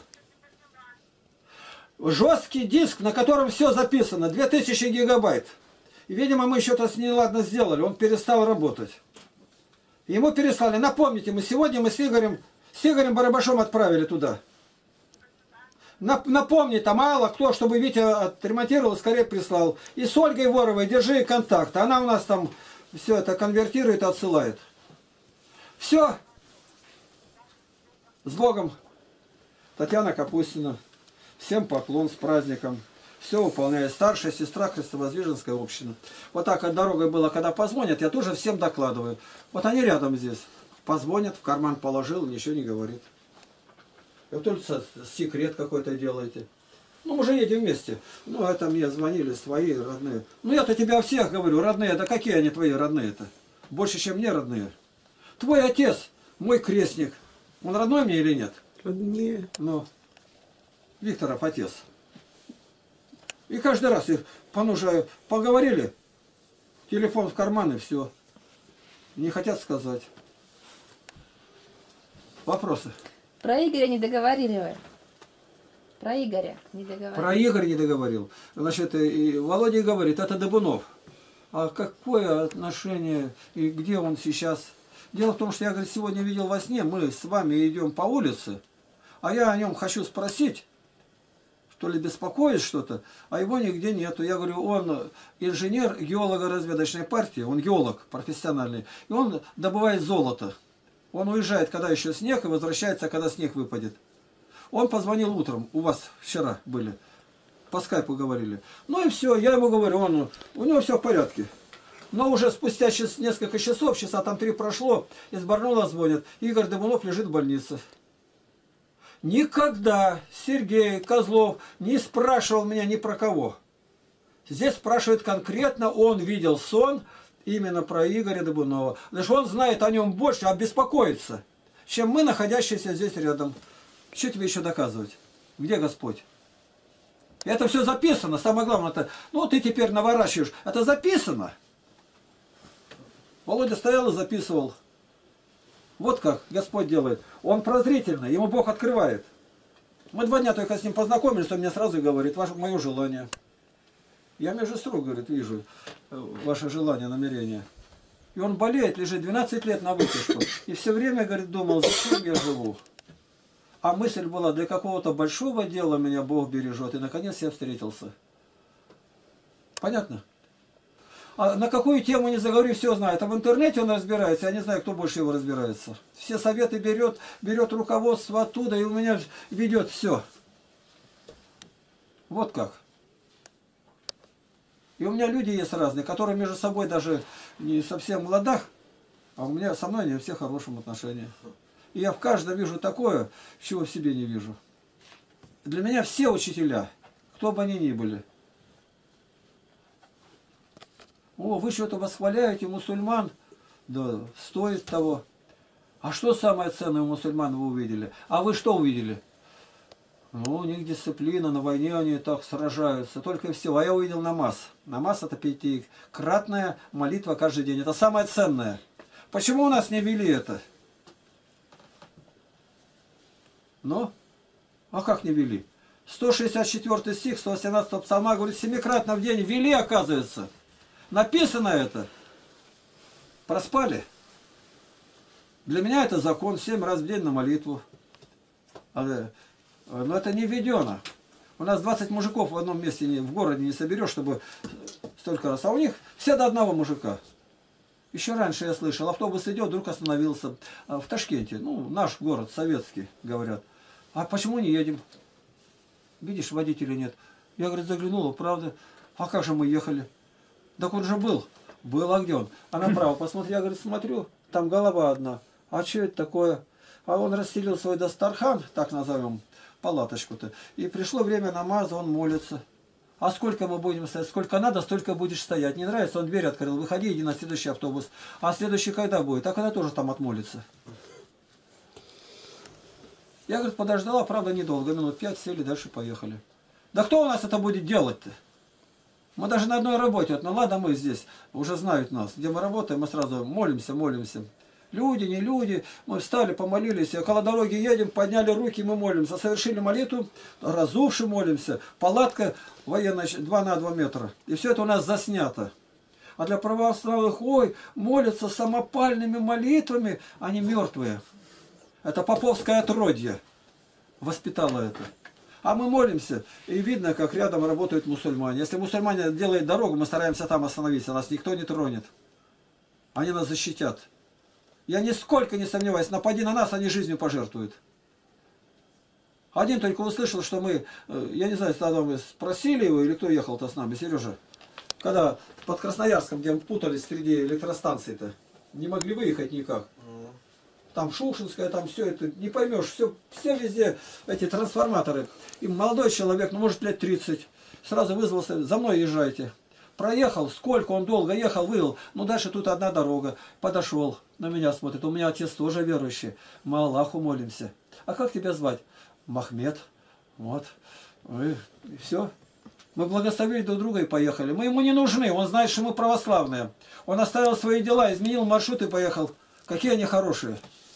Жесткий диск, на котором все записано, 2000 гигабайт. И, видимо, мы что-то неладно сделали, он перестал работать. Ему переслали. Напомните, сегодня мы с Игорем Барабашом отправили туда. Напомни, там мало кто, чтобы Витя отремонтировал, скорее прислал. И с Ольгой Воровой держи контакт. Она у нас там все это конвертирует, отсылает. Все. С Богом. Татьяна Капустина. Всем поклон, с праздником. Все выполняет. Старшая сестра Крестовоздвиженская община. Вот так от дорогой было, когда позвонят, я тоже всем докладываю. Вот они рядом здесь. Позвонят, в карман положил, ничего не говорит. И вот только секрет какой-то делаете. Ну, мы же едем вместе. Ну, это мне звонили свои родные. Ну, я-то тебе о всех говорю, родные. Да какие они твои родные-то? Больше, чем мне родные. Твой отец, мой крестник. Он родной мне или нет? Родные. Ну, Викторов отец. И каждый раз их понужаю, поговорили, телефон в карман и все. Не хотят сказать. Вопросы? Про Игоря не договорили вы. Про Игоря не договорили. Про Игоря не договорил. Значит, и Володя говорит, это Дыбунов. А какое отношение и где он сейчас? Дело в том, что я, говорит, сегодня видел во сне, мы с вами идем по улице, а я о нем хочу спросить, то ли беспокоит что-то, а его нигде нету. Я говорю, он инженер геолого-разведочной партии, он геолог профессиональный, и он добывает золото. Он уезжает, когда еще снег, и возвращается, когда снег выпадет. Он позвонил утром, у вас вчера были, по скайпу говорили. Ну и все, я ему говорю, у него все в порядке. Но уже спустя несколько часов, часа там 3 прошло, из Барнаула звонят, Игорь Дыбунов лежит в больнице. Никогда Сергей Козлов не спрашивал меня ни про кого. Здесь спрашивает конкретно, он видел сон, Именно про Игоря Дыбунова. Потому что он знает о нем больше, обеспокоится, чем мы, находящиеся здесь рядом. Что тебе еще доказывать? Где Господь? Это все записано. Самое главное, это, ну ты теперь наворачиваешь. Это записано. Володя стоял и записывал. Вот как Господь делает. Он прозрительный, ему Бог открывает. Мы 2 дня только с ним познакомились, он мне сразу говорит, мое желание. Я между строк, говорит, вижу ваше желание, намерение. И он болеет, лежит 12 лет на вытяжку. И все время, говорит, думал, зачем я живу. А мысль была, для какого-то большого дела меня Бог бережет. И наконец я встретился. Понятно? А на какую тему не заговорю, все знает. А в интернете он разбирается, я не знаю, кто больше его разбирается. Все советы берет руководство оттуда, и у меня ведет все. Вот как. И у меня люди есть разные, которые между собой даже не совсем в ладах, а у меня со мной они все в хорошем отношении. И я в каждом вижу такое, чего в себе не вижу. Для меня все учителя, кто бы они ни были. О, вы что-то восхваляете мусульман? Да, стоит того. А что самое ценное у мусульман вы увидели? А вы что увидели? Ну, у них дисциплина, на войне они так сражаются, только и всего. А я увидел намаз. Намаз — это 5-кратная молитва каждый день. Это самое ценное. Почему у нас не вели это? Ну, а как не вели? 164 стих, 118 псалма говорит, 7-кратно в день вели, оказывается. Написано это. Проспали. Для меня это закон, 7 раз в день на молитву. Но это не введено. У нас 20 мужиков в одном месте в городе не соберешь, чтобы столько раз. А у них все до одного мужика. Еще раньше я слышал, автобус идет, вдруг остановился в Ташкенте. Ну, наш город, советский, говорят. А почему не едем? Видишь, водителя нет. Я, говорит, заглянула, правда. А как же мы ехали? Так он же был. Был, а где он? А направо посмотри, я, говорит, смотрю, там голова одна. А что это такое? А он расстелил свой дастархан, так назовем, палаточку-то. И пришло время намаза, он молится. А сколько мы будем стоять? Сколько надо, столько будешь стоять. Не нравится, он дверь открыл. Выходи, иди на следующий автобус. А следующий когда будет? А когда тоже там отмолится. Я, говорит, подождала, правда, недолго. Минут 5 сели, дальше поехали. Да кто у нас это будет делать-то? Мы даже на одной работе. Вот, ну ладно, мы здесь, уже знают нас. Где мы работаем, мы сразу молимся, молимся. Люди, не люди. Мы встали, помолились. Около дороги едем, подняли руки, мы молимся. Совершили молитву, разувши молимся. Палатка военная 2 на 2 метра. И все это у нас заснято. А для православных, ой, молятся самопальными молитвами, они мертвые. Это поповское отродье воспитало это. А мы молимся, и видно, как рядом работают мусульмане. Если мусульмане делают дорогу, мы стараемся там остановиться, нас никто не тронет. Они нас защитят. Я нисколько не сомневаюсь, напади на нас, они жизнью пожертвуют. Один только услышал, что мы, я не знаю, тогда мы спросили его, или кто ехал-то с нами, Сережа, когда под Красноярском, где мы путались среди электростанций-то, не могли выехать никак. Там Шушинская, там все это, не поймешь, все везде эти трансформаторы. И молодой человек, ну может лет 30, сразу вызвался, за мной езжайте. Проехал, сколько он долго ехал, вывел. Ну дальше тут одна дорога. Подошел, на меня смотрит. У меня отец тоже верующий. Мы Аллаху молимся. А как тебя звать? Махмед. Вот. И все. Мы благословили друг друга и поехали. Мы ему не нужны. Он знает, что мы православные. Он оставил свои дела, изменил маршрут и поехал. Какие они хорошие.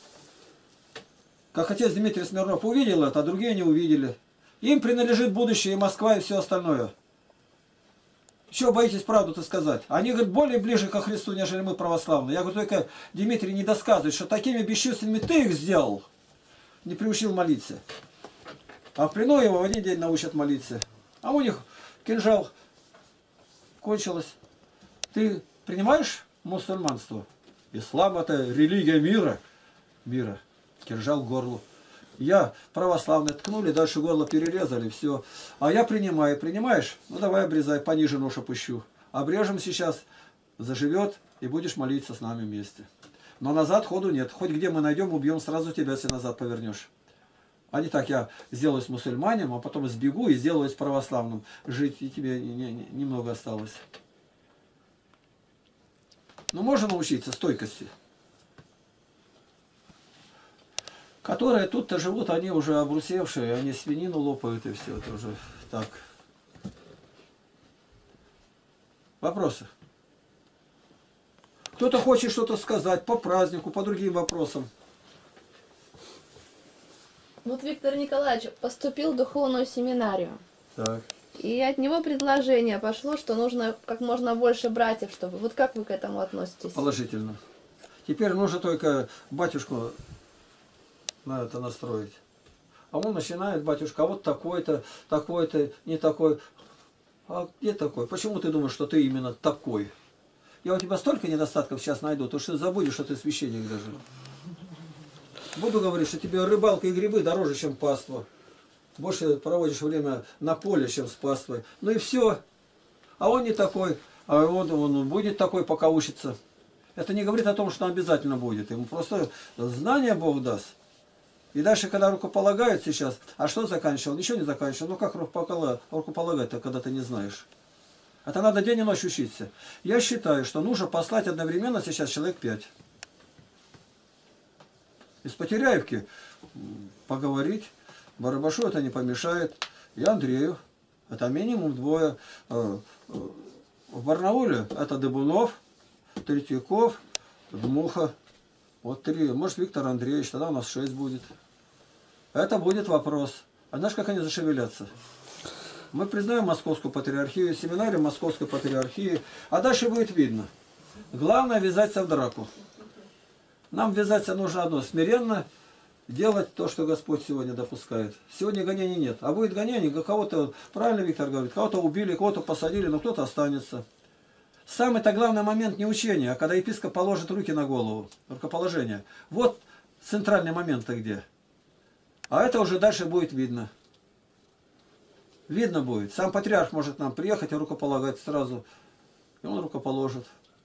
Как отец Дмитрий Смирнов увидел это, а другие не увидели. Им принадлежит будущее, и Москва, и все остальное. Чего боитесь правду-то сказать? Они, говорят, более ближе ко Христу, нежели мы православные. Я говорю, только Дмитрий не досказывает, что такими бесчувственными ты их сделал. Не приучил молиться. А в плену его в один день научат молиться. А у них кинжал кончилось. Ты принимаешь мусульманство? Ислам — это религия мира. Мира. Кинжал к горлу. Я православный, ткнули, дальше горло перерезали, все. А я принимаю. Принимаешь? Ну давай обрезай, пониже нож опущу. Обрежем сейчас, заживет, и будешь молиться с нами вместе. Но назад ходу нет. Хоть где мы найдем, убьем сразу тебя, если назад повернешь. А не так, я сделаюсь мусульманином, а потом сбегу и сделаюсь православным. Жить и тебе немного осталось. Ну, можно научиться стойкости. Которые тут-то живут, они уже обрусевшие, они свинину лопают и все, это уже так. Вопросы? Кто-то хочет что-то сказать по празднику, по другим вопросам. Вот Виктор Николаевич поступил в духовную семинарию. Так. И от него предложение пошло, что нужно как можно больше братьев, чтобы... Вот как вы к этому относитесь? Положительно. Теперь нужно только батюшку на это настроить. А он начинает, батюшка, а вот такой-то, такой-то, не такой. А где такой? Почему ты думаешь, что ты именно такой? Я у тебя столько недостатков сейчас найду, то что ты забудешь, что ты священник даже. Буду говорить, что тебе рыбалка и грибы дороже, чем паства. Больше проводишь время на поле, чем с паствой. Ну и все. А он не такой. А он будет такой, пока учится. Это не говорит о том, что он обязательно будет. Ему просто знание Бог даст. И дальше, когда рукополагают сейчас, а что заканчивал? Ничего не заканчивал. Ну как рукополагать-то, когда ты не знаешь? Это надо день и ночь учиться. Я считаю, что нужно послать одновременно сейчас человек 5. Из Потеряевки поговорить. Барабашу это не помешает. И Андрею. Это минимум 2. В Барнауле это Дыбунов, Третьяков, Дмуха. Вот 3. Может, Виктор Андреевич. Тогда у нас 6 будет. Это будет вопрос. А знаешь, как они зашевелятся? Мы признаем Московскую патриархию, семинарию Московской патриархии. А дальше будет видно. Главное ввязаться в драку. Нам ввязаться нужно одно. Смиренно делать то, что Господь сегодня допускает. Сегодня гонений нет. А будет гонение, кого-то, правильно Виктор говорит, кого-то убили, кого-то посадили, но кто-то останется. Самый-то главный момент не учение, а когда епископ положит руки на голову. Рукоположение. Вот центральный момент-то где. А это уже дальше будет видно. Видно будет. Сам патриарх может нам приехать и рукополагать сразу. И он рукоположит.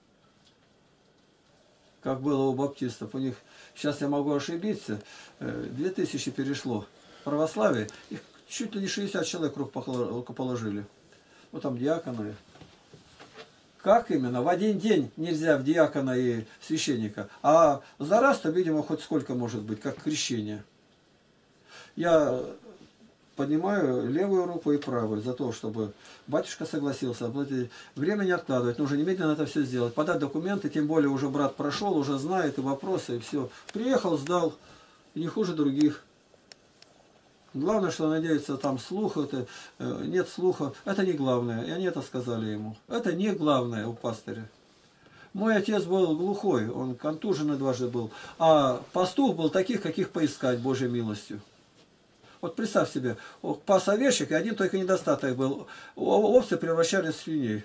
Как было у баптистов. У них, сейчас я могу ошибиться, 2000 перешло в православие. Их чуть ли не 60 человек рукоположили. Вот там диаконы. Как именно? В один день нельзя в диакона и священника. А за раз-то, видимо, хоть сколько может быть, как крещение. Я поднимаю левую руку и правую за то, чтобы батюшка согласился. Время не откладывать, нужно немедленно это все сделать. Подать документы, тем более уже брат прошел, уже знает и вопросы, и все. Приехал, сдал, и не хуже других. Главное, что надеется там слух, это, нет слуха. Это не главное, и они это сказали ему. Это не главное у пастыря. Мой отец был глухой, он контуженный дважды был. А пастух был таких, каких поискать Божьей милостью. Вот представь себе, пас овечек, и один только недостаток был. Овцы превращались в свиней.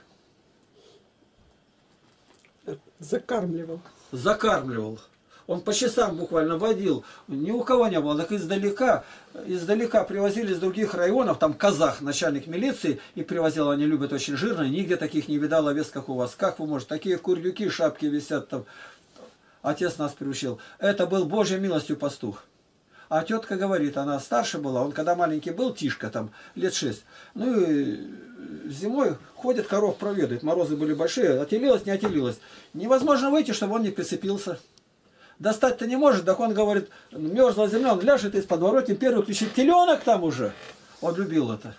Закармливал. Закармливал. Он по часам буквально водил. Ни у кого не было. Так издалека привозили из других районов. Там казах, начальник милиции, и привозил. Они любят очень жирно. Нигде таких не видал овец, как у вас. Как вы можете? Такие курлюки, шапки висят там. Отец нас приучил. Это был Божьей милостью пастух. А тетка говорит, она старше была, он когда маленький был, Тишка, там, лет 6. Ну и зимой ходит, коров проведает, морозы были большие, отелилась, не отелилась. Невозможно выйти, чтобы он не прицепился. Достать-то не может, так он говорит, мерзла земля, он ляжет из подворотни, первый кричит, теленок там уже. Он любил это.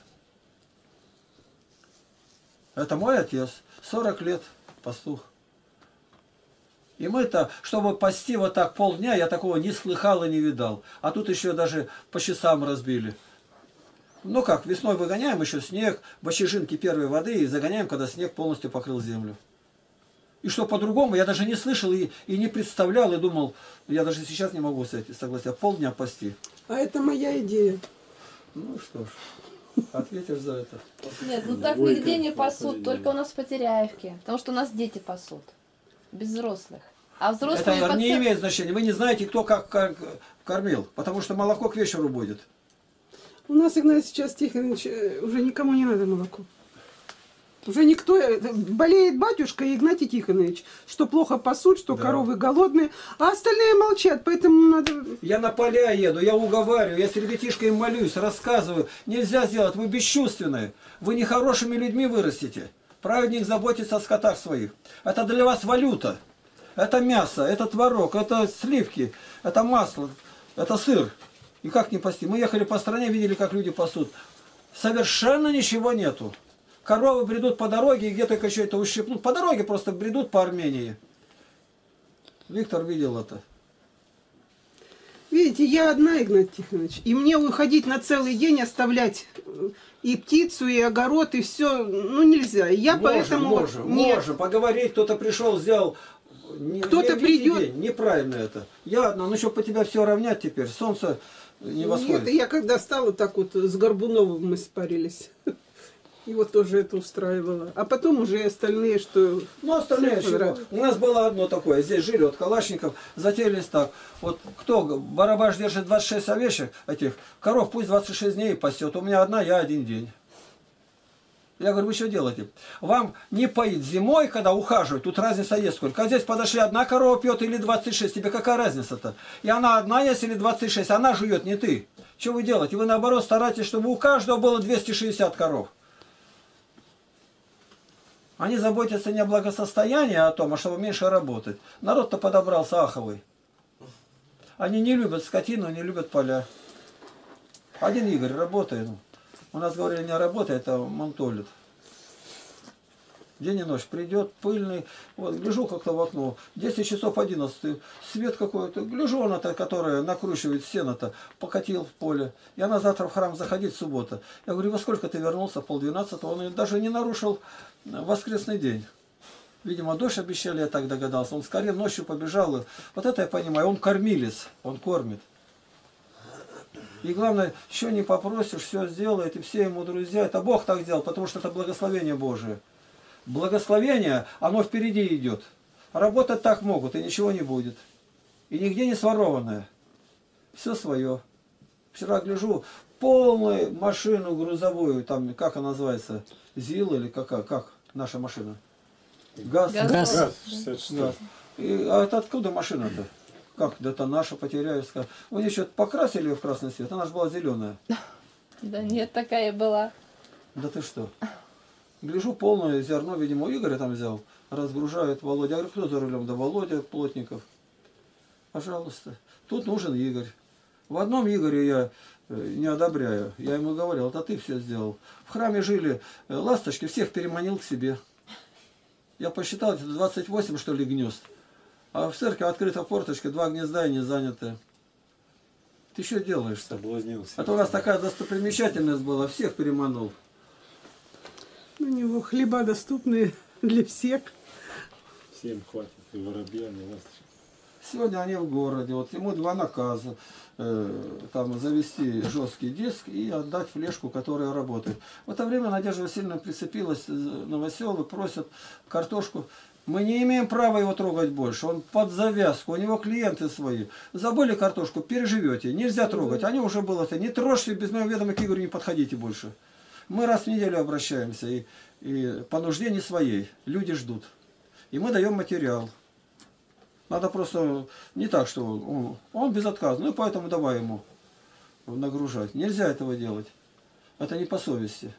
Это мой отец, 40 лет, пастух. И мы-то, чтобы пасти вот так полдня, я такого не слыхал и не видал. А тут еще даже по часам разбили. Ну как, весной выгоняем еще снег, бочежинки первой воды и загоняем, когда снег полностью покрыл землю. И что по-другому, я даже не слышал и не представлял, и думал, я даже сейчас не могу согласиться, полдня пасти. А это моя идея. Ну что ж, ответишь за это. Нет, ну так нигде не пасут, только у нас в Потеряевке. Потому что у нас дети пасут. Без взрослых. А взрослые... Это не имеет значения. Вы не знаете, кто как кормил. Потому что молоко к вечеру будет. У нас, Игнат, сейчас Тихонович, уже никому не надо молоко. Уже никто... Болеет батюшка и Игнатий Тихонович, что плохо пасут, что коровы голодные, а остальные молчат, поэтому надо... Я на поля еду, я уговариваю, я с ребятишкой молюсь, рассказываю. Нельзя сделать, вы бесчувственные. Вы нехорошими людьми вырастете. Праведник заботится о скотах своих. Это для вас валюта. это мясо, это творог, это сливки, это масло, это сыр. И как не пасти? Мы ехали по стране, видели, как люди пасут. Совершенно ничего нету. Коровы бредут по дороге, и где только еще это ущипнут. По дороге просто бредут по Армении. Виктор видел это. Видите, я одна, Игнат Тихонович, и мне уходить на целый день, оставлять и птицу, и огород, и все, ну нельзя. Я поэтому... Можно, поговорить, кто-то пришел, сделал... Кто-то придет... День. Неправильно это. Я одна, ну чтобы по тебя все равнять теперь, солнце не восходит. Нет, я когда стала, так вот с Горбуновым мы спарились. Его тоже это устраивало. А потом уже и остальные, что... Ну, остальные чего? У нас было одно такое. Здесь жили вот калашников, затеялись так. Вот кто, барабаш держит 26 овечек, этих коров, пусть 26 дней пасет. У меня одна, я 1 день. Я говорю, вы что делаете? Вам не поить зимой, когда ухаживать, тут разница есть сколько. А здесь подошли, одна корова пьет или 26, тебе какая разница-то? И она одна есть или 26, она жует, не ты. Что вы делаете? Вы наоборот стараетесь, чтобы у каждого было 260 коров. Они заботятся не о благосостоянии, а о том, чтобы меньше работать. Народ-то подобрался аховый. Они не любят скотину, не любят поля. Один Игорь работает. У нас говорили, не работает, а монтолит. День и ночь придет, пыльный. Вот, гляжу как-то в окно. 10 часов 11. Свет какой-то. Гляжу он это, которая накручивает сено-то. Покатил в поле. И она завтра в храм заходить, суббота. Я говорю, во сколько ты вернулся? 11:30. Он даже не нарушил воскресный день. Видимо, дождь обещали, я так догадался. Он скорее ночью побежал. Вот это я понимаю. Он кормилец. Он кормит. И главное, что не попросишь, все сделает. И все ему друзья. Это Бог так сделал, потому что это благословение Божие. Благословение, оно впереди идет. Работать так могут, и ничего не будет. И нигде не сворованное. Все свое. Вчера гляжу, полную машину грузовую, там, как она называется, ЗИЛ или как наша машина? ГАЗ. ГАЗ. 66. ГАЗ. А это откуда машина-то? Как, да это наша, Потеряевская. У нее что-то покрасили ее в красный цвет, она же была зеленая. Да нет, такая была. Да ты что? Гляжу, полное зерно, видимо, у Игоря там взял. Разгружает Володя. Я говорю, кто за рулем? Да Володя Плотников. Пожалуйста. Тут нужен Игорь. В одном Игоре я не одобряю. Я ему говорил, это ты все сделал. В храме жили ласточки, всех переманил к себе. Я посчитал, это 28, что ли, гнезд. А в церкви открыта форточка, 2 гнезда и не заняты. Ты что делаешь-то? Соблазнился. А то у нас такая достопримечательность была, всех переманул. У него хлеба доступные для всех. Всем хватит и воробьям, и ласточкам. Сегодня они в городе, вот ему 2 наказа. Там завести жесткий диск и отдать флешку, которая работает. В это время Надежда Васильевна прицепилась, Новоселы, просят картошку. Мы не имеем права его трогать больше. Он под завязку, у него клиенты свои. Забыли картошку, переживете. Нельзя трогать. Они уже было, не трожьте, без моего ведома к Игорю не подходите больше. Мы раз в неделю обращаемся, и по нужде не своей. Люди ждут. И мы даем материал. Надо просто не так, что он безотказный, ну и поэтому давай ему нагружать. Нельзя этого делать. Это не по совести.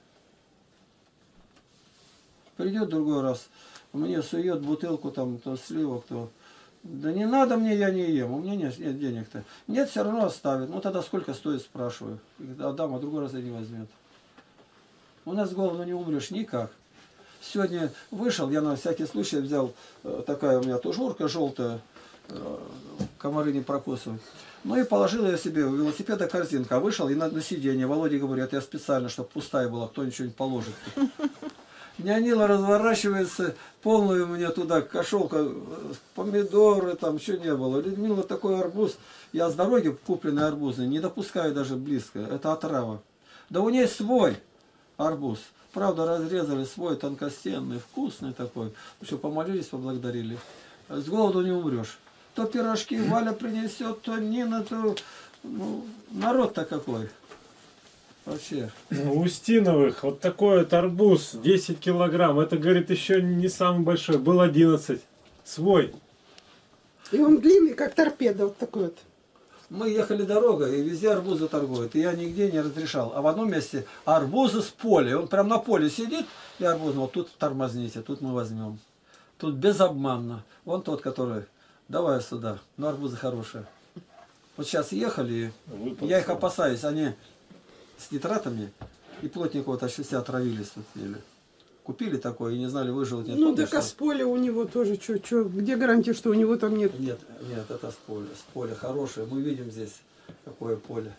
Придет другой раз, мне сует бутылку там, то сливок, то... Да не надо мне, я не ем, у меня нет денег-то. Нет, все равно оставит. Ну тогда сколько стоит, спрашиваю. Отдам, а другой раз и не возьмет. У нас с голоду не умрешь никак. Сегодня вышел, я на всякий случай взял, такая у меня тужурка желтая, комары не прокусывают. Ну и положил я себе в велосипеда корзинка. А вышел и на сиденье. Володя говорит, я специально, чтобы пустая была, кто ничего не положит. Нянила разворачивается, полную мне туда кошелка, помидоры, там что не было. Людмила такой арбуз, я с дороги купленные арбузы не допускаю даже близко, это отрава. Да у нее свой арбуз. Правда, разрезали свой, тонкостенный, вкусный такой. Еще помолились, поблагодарили. С голоду не умрешь. То пирожки Валя принесет, то Нина, то... Ну, народ-то какой. Вообще. У Устиновых вот такой вот арбуз, 10 килограмм. Это, говорит, еще не самый большой. Был 11. Свой. И он длинный, как торпеда, вот такой вот. Мы ехали дорогой, и везде арбузы торгуют. И я нигде не разрешал. А в одном месте арбузы с поля. Он прям на поле сидит, и арбуз, вот тут тормозните, тут мы возьмем. Тут безобманно. Вон тот, который... Давай сюда. Ну, арбузы хорошие. Вот сейчас ехали, я их опасаюсь. Они с нитратами. И плотник вот аж все отравились тут еле. Купили такое и не знали, выжил нет. Ну, так а с поля у него тоже, где гарантия, что у него там нет? Нет, это с поля. С поля хорошее. Мы видим здесь, какое поле.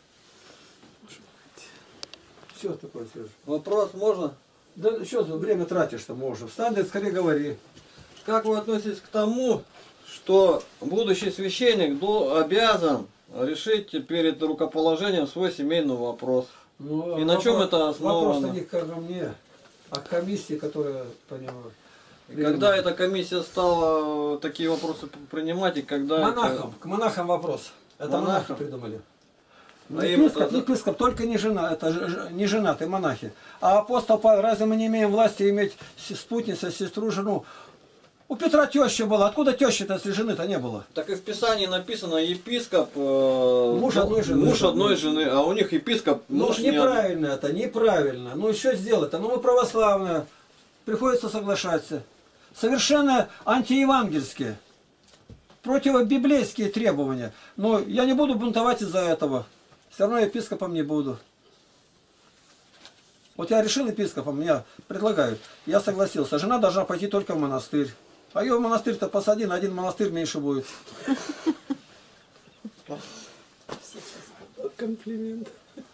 Все такое, Сережа. Вопрос можно? Да что за время тратишь-то, можешь. Встань, да скорее говори. Как вы относитесь к тому, что будущий священник обязан решить перед рукоположением свой семейный вопрос? Ну, И на чем это основано? Вопрос не ко мне, а к комиссии, которая понимает. Когда эта комиссия стала такие вопросы принимать, и когда... Монахам, к монахам вопрос. Это монахи придумали. А Епископ только не жена, это не женатые монахи. А апостол Павел, разве мы не имеем власти иметь спутницу, сестру, жену? У Петра теща была. Откуда теща-то, если жены-то не было? Так и в Писании написано епископ, муж одной жены. Муж одной жены, а у них епископ муж Ну, неправильно это, неправильно. Ну, что сделать-то? Ну, мы православные. Приходится соглашаться. Совершенно антиевангельские. Противобиблейские требования. Но я не буду бунтовать из-за этого. Все равно епископом не буду. Вот я решил епископом, меня предлагают. Я согласился. Жена должна пойти только в монастырь. А ее в монастырь-то посади, на один монастырь меньше будет. Комплимент.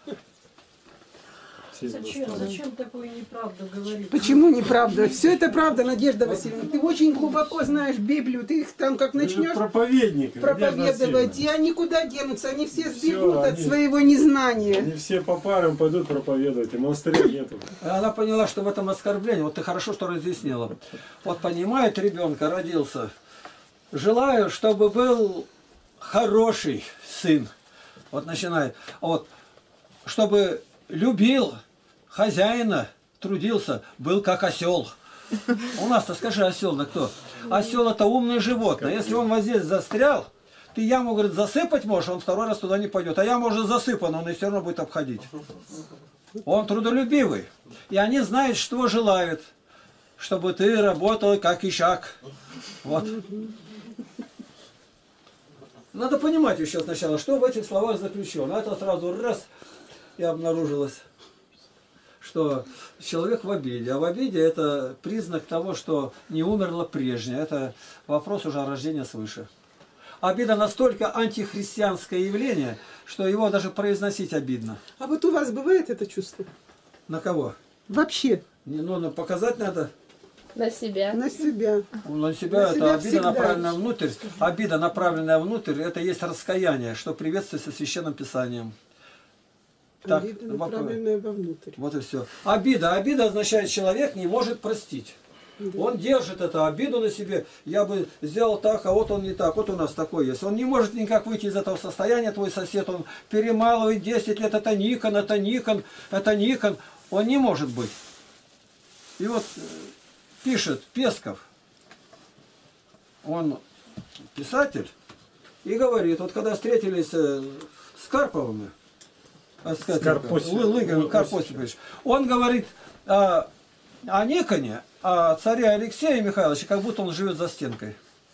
Зачем такую неправду говорить? Почему неправда? Все это правда, Надежда Васильевна. Ты очень глубоко знаешь Библию, ты их там как начнешь Проповедник. проповедовать, и они куда денутся? Они все сбегут от они- своего незнания. Они все по парам пойдут проповедовать, и монастыря нету. Она поняла, что в этом оскорблении. Вот ты хорошо, что разъяснила. Вот понимает, ребенка родился. Желаю, чтобы был хороший сын. Вот начинает. Вот, чтобы любил хозяина, трудился, был как осел. У нас-то скажи, осел-то кто? Осел это умное животное. Если он вот здесь застрял, ты яму, говорит, засыпать можешь, он второй раз туда не пойдет. А яма уже засыпана, он и все равно будет обходить. Он трудолюбивый. И они знают, что желают. Чтобы ты работал как ишак. Вот. Надо понимать еще сначала, что в этих словах заключено. Это сразу раз и обнаружилось, что человек в обиде. А в обиде это признак того, что не умерло прежнее. Это вопрос уже о рождении свыше. Обида настолько антихристианское явление, что его даже произносить обидно. А вот у вас бывает это чувство? На кого? Вообще, Ну, показать надо. На себя. на себя. На себя На это себя обида, всегда. направленная внутрь. Обида, направленная внутрь, это есть раскаяние, что приветствуется Священным Писанием. Так, Обида, вопрос. направленная вовнутрь. Вот и все. Обида. Обида означает, человек не может простить. Он держит эту обиду на себе. Я бы сделал так, а вот он не так. Вот у нас такой есть. Он не может никак выйти из этого состояния. Твой сосед, он перемалывает 10 лет. Это Никон, это Никон, это Никон. Он не может быть. И вот пишет Песков. Он писатель. И говорит, вот когда встретились с Карповыми, Карпосипович, он говорит о Никоне, о царе Алексея Михайловича, как будто он живет за стенкой.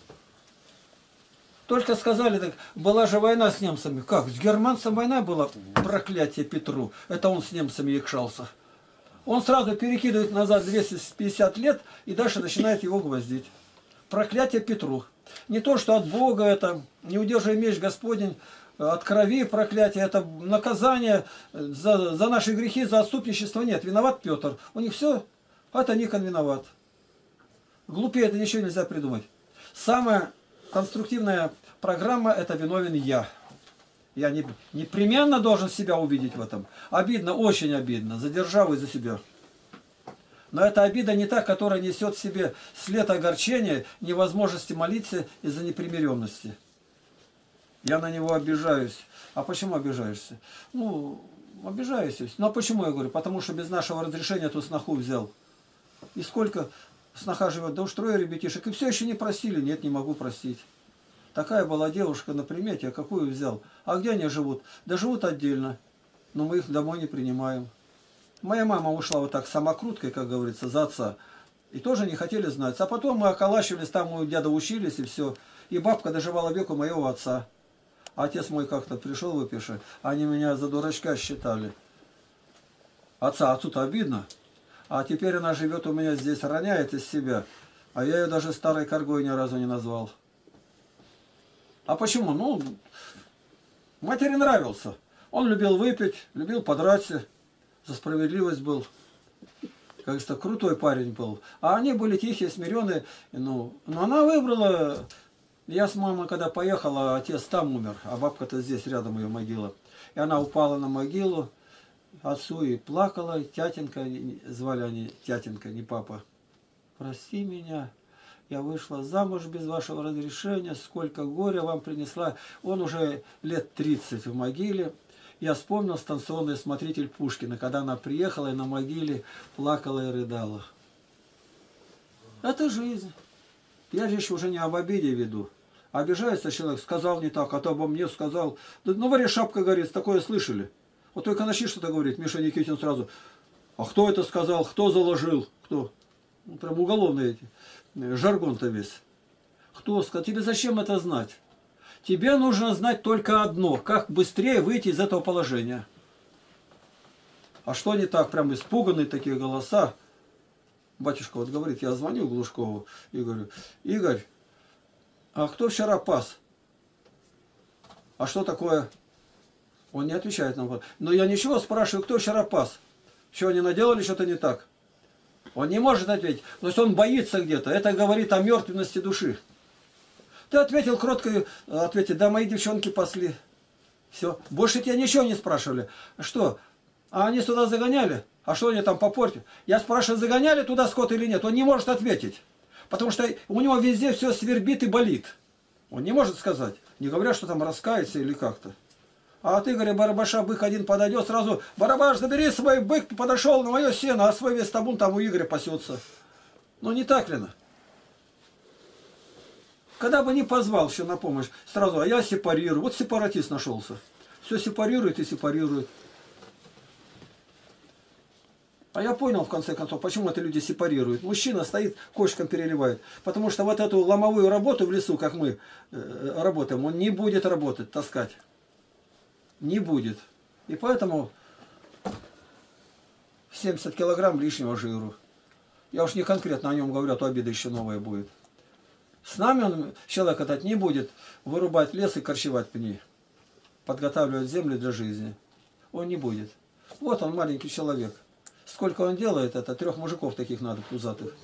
Только сказали, так, была же война с немцами. Как? С германцем война была? Проклятие Петру. Это он с немцами якшался. Он сразу перекидывает назад 250 лет и дальше начинает его гвоздить. Проклятие Петру. Не то, что от Бога это, не удерживай меч Господень, от крови проклятие, это наказание за наши грехи, за отступничество. Нет, виноват Петр. У них все, это Никон виноват. Глупее это ничего нельзя придумать. Самая конструктивная программа – это виновен я. Я непременно должен себя увидеть в этом. Обидно, очень обидно, за державу и за себя. Но эта обида не та, которая несет в себе след огорчения, невозможности молиться из-за непримиренности. Я на него обижаюсь. А почему обижаешься? Ну, обижаюсь. Ну, а почему я говорю? Потому что без нашего разрешения ту сноху взял. И сколько сноха живет? Да уж 3 ребятишек. И все еще не просили. Нет, не могу простить. Такая была девушка на примете, а какую взял? А где они живут? Да живут отдельно. Но мы их домой не принимаем. Моя мама ушла вот так самокруткой, как говорится, за отца. И тоже не хотели знать. А потом мы околачивались, там у деда учились, и все. И бабка доживала век у моего отца. Отец мой как-то пришел, выпиши. Они меня за дурачка считали. Отцу-то обидно. А теперь она живет у меня здесь, роняет из себя. А я ее даже старой коргой ни разу не назвал. А почему? Ну, матери нравился. Он любил выпить, любил подраться. За справедливость был. Как говорится, крутой парень был. А они были тихие, смиренные. Ну, но она выбрала... Я с мамой, когда поехала, отец там умер, а бабка-то здесь, рядом ее могила. И она упала на могилу отцу и плакала. Тятенька, звали они тятенька, не папа. Прости меня, я вышла замуж без вашего разрешения, сколько горя вам принесла. Он уже лет 30 в могиле. Я вспомнил станционный смотритель Пушкина, когда она приехала и на могиле плакала и рыдала. Это жизнь. Я речь уже не об обиде веду. Обижается человек, сказал не так, а то обо мне сказал. Да, ну, варе шапка горит, такое слышали. Вот только начни что-то говорить, Миша Никитин сразу. А кто это сказал, кто заложил, кто? Ну, прям уголовный эти. Жаргон-то весь. Кто сказал? Тебе зачем это знать? Тебе нужно знать только одно, как быстрее выйти из этого положения. А что не так? Прям испуганные такие голоса. Батюшка вот говорит, я звоню Глушкову и говорю, Игорь, а кто вчера пас? А что такое? Он не отвечает нам. Но я ничего спрашиваю, кто вчера пас? Что, они наделали что-то не так? Он не может ответить. То есть он боится где-то. Это говорит о мертвенности души. Ты ответил кротко, ответил, да, мои девчонки пасли. Все. Больше тебя ничего не спрашивали. Что? А они сюда загоняли? А что они там попортили? Я спрашиваю, загоняли туда скот или нет? Он не может ответить. Потому что у него везде все свербит и болит. Он не может сказать. Не говоря, что там раскается или как-то. А ты, говоря, Барабаша, бык один подойдет, сразу, Барабаш, забери свой бык, подошел на мое сено, а свой весь табун там у Игоря пасется. Ну не так ли? Когда бы не позвал еще на помощь, сразу, а я сепарирую. Вот сепаратист нашелся. Все сепарирует и сепарирует. А я понял, в конце концов, почему это люди сепарируют. Мужчина стоит, кочком переливает. Потому что вот эту ломовую работу в лесу, как мы работаем, он не будет работать, таскать. Не будет. И поэтому 70 килограмм лишнего жиру. Я уж не конкретно о нем говорю, а то обида еще новая будет. С нами он, человек этот, не будет вырубать лес и корчевать пни. Подготавливать землю для жизни. Он не будет. Вот он, маленький человек. Сколько он делает это? 3 мужиков таких надо, пузатых.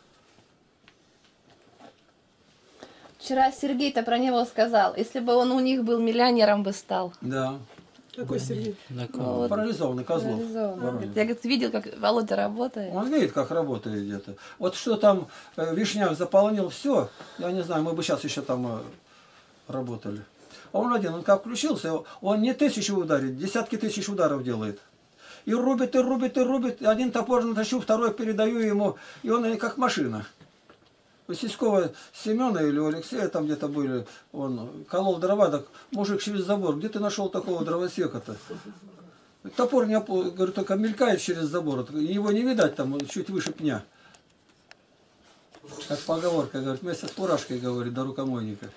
Вчера Сергей-то про него сказал, если бы он у них был миллионером, бы стал. Да. Какой Сергей? Ну, вот, Парализованный Козлов. парализованный. Я, говорит, видел, как Володя работает. Он видит, как работает где-то. Вот что там Вишняк заполонил, все. Я не знаю, мы бы сейчас еще там работали. А он один, он как включился, он не 1000 ударит, десятки тысяч ударов делает. И рубит, и рубит, и рубит. Один топор натащу, второй передаю ему, и он как машина. У Сиськова Семена или у Алексея там где-то были, он колол дрова, так мужик через забор, где ты нашел такого дровосека-то? Топор, не, говорю, только мелькает через забор, его не видать там, он чуть выше пня. Как поговорка, говорит, вместе с фуражкой, говорит, до рукомойника.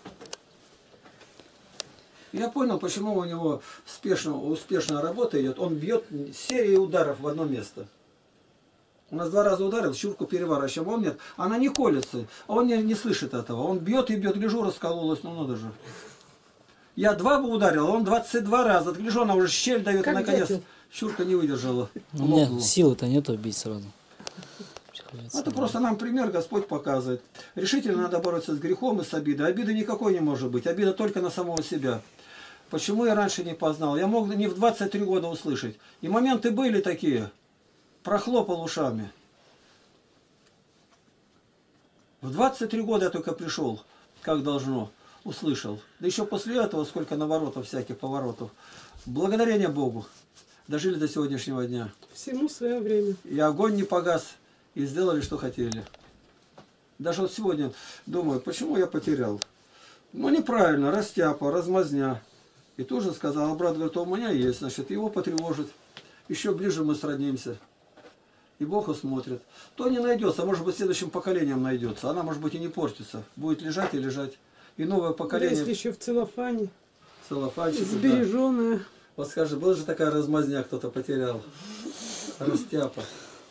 Я понял, почему у него успешная работа идет. Он бьет серией ударов в одно место. У нас 2 раза ударил, чурку переворачиваем, он нет. Она не колется, а он не слышит этого. Он бьет и бьет, гляжу, раскололась, ну надо же. Я 2 бы ударил, а он 22 раза. Гляжу, она уже щель дает, и наконец чурка не выдержала. У меня силы-то нету бить сразу. Это просто нам пример Господь показывает. Решительно надо бороться с грехом и с обидой. Обиды никакой не может быть. Обида только на самого себя. Почему я раньше не познал? Я мог не в 23 года услышать. И моменты были такие. Прохлопал ушами. В 23 года я только пришел, как должно, услышал. Да еще после этого сколько наворотов, всяких поворотов. Благодарение Богу. Дожили до сегодняшнего дня. Всему свое время. И огонь не погас. И сделали, что хотели. Даже вот сегодня думаю, почему я потерял? Ну, неправильно, растяпа, размазня. И тоже сказал, а брат говорит, у меня есть, значит, его потревожит. Еще ближе мы сроднимся. и Бог усмотрит. То не найдется, может быть, следующим поколением найдется. Она, может быть, и не портится. Будет лежать и лежать. И новое Да, поколение... если еще в целлофане. Целлофанчик. Да. Сбереженная. Вот скажи, была же такая размазня, кто-то потерял. Растяпа.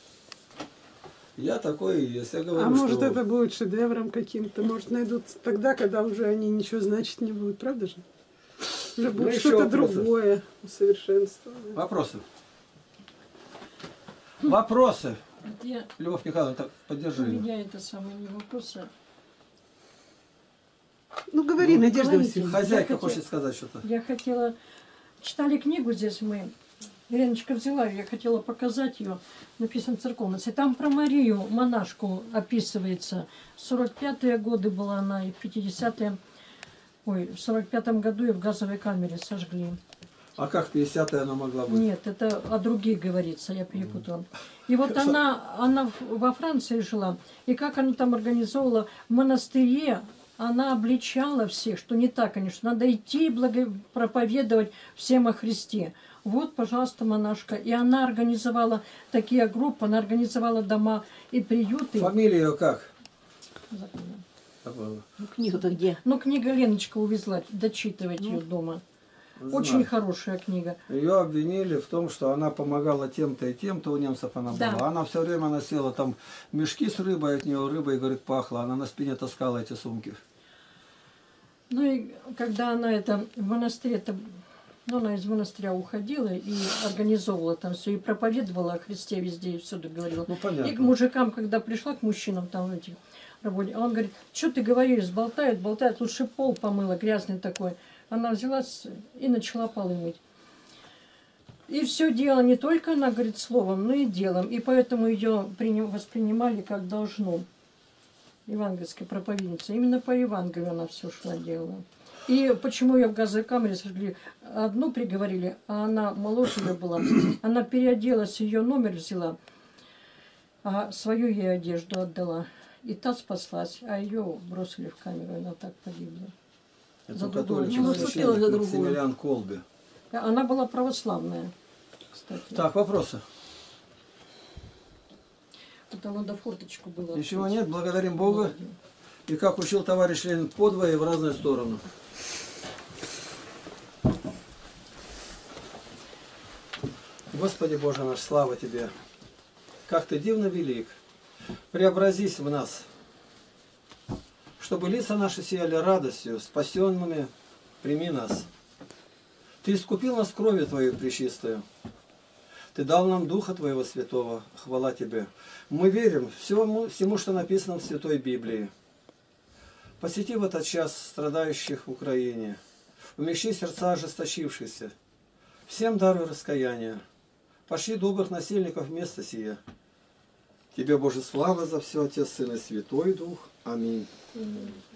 Я такой и есть. Я говорю, А может что... это будет шедевром каким-то. Может найдут тогда, когда уже они ничего значить не будут. Правда же? Уже будет еще что-то вопросы? другое. Усовершенствованное. Вопросы? Вопросы? Я, Любовь Николаевна, так, поддержи. у меня это самое не вопрос. Ну говори, Ну, Надежда говорите. Васильевна. Хозяйка Я хочет сказать что-то. Я хотела... Читали книгу здесь мы. Леночка взяла ее, я хотела показать ее. Написано церковность. И там про Марию, монашку, описывается. 45-е годы была она, и в 50-е... Ой, в 45-м году ее в газовой камере сожгли. А как 50-е она могла быть? Нет, это о других говорится, я перепутала. И вот она во Франции жила, и как она там организовала в монастыре, она обличала всех, что не так, конечно, надо идти и проповедовать всем о Христе. Вот, пожалуйста, монашка. И она организовала такие группы, она организовала дома и приюты. Фамилия ее как? Забыла. Ну, книга-то где? Ну, книга Леночка увезла, дочитывать ее дома. Очень хорошая книга. Ее обвинили в том, что она помогала тем-то и тем-то, у немцев она Да. была. Она все время носила там мешки с рыбой, от нее рыбой, говорит, пахло. Она на спине таскала эти сумки. Ну и когда она это в монастыре, ну, она из монастыря уходила и организовывала там все, и проповедовала о Христе везде, и всюду говорила. Ну, понятно. И к мужикам, когда пришла, к мужчинам там этих работников, он говорит, что ты говоришь, болтает, лучше пол помыла, грязный такой. Она взяла и начала полы мыть. И все дело не только, она говорит, словом, но и делом. И поэтому ее воспринимали как должно. Евангельская проповедница. Именно по Евангелию она все шла делала. И почему ее в газовой камере сожгли? Одну приговорили, а она моложе ее была. Она переоделась, ее номер взяла, а свою ей одежду отдала. И та спаслась, а ее бросили в камеру, и она так погибла. Это За другую. католический Ну, наступила за священник другую. Максимилиан Колби. Она была православная, кстати. Так, вопросы? Это надо форточку было. Ничего открыть. нет, благодарим Бога. И как учил товарищ Ленин, подвое и в разные стороны. Господи Боже наш, слава Тебе! Как Ты дивно велик! Преобразись в нас, чтобы лица наши сияли радостью, спасенными прими нас. Ты искупил нас кровью Твою пречистую. Ты дал нам Духа Твоего Святого. Хвала Тебе. Мы верим всему, что написано в Святой Библии. Посети в этот час страдающих в Украине. Умягчи сердца ожесточившихся. Всем даруй раскаяние. Пошли добрых насильников вместо сия. Тебе, Боже, слава за все, Отец, Сын и Святой Дух. Аминь.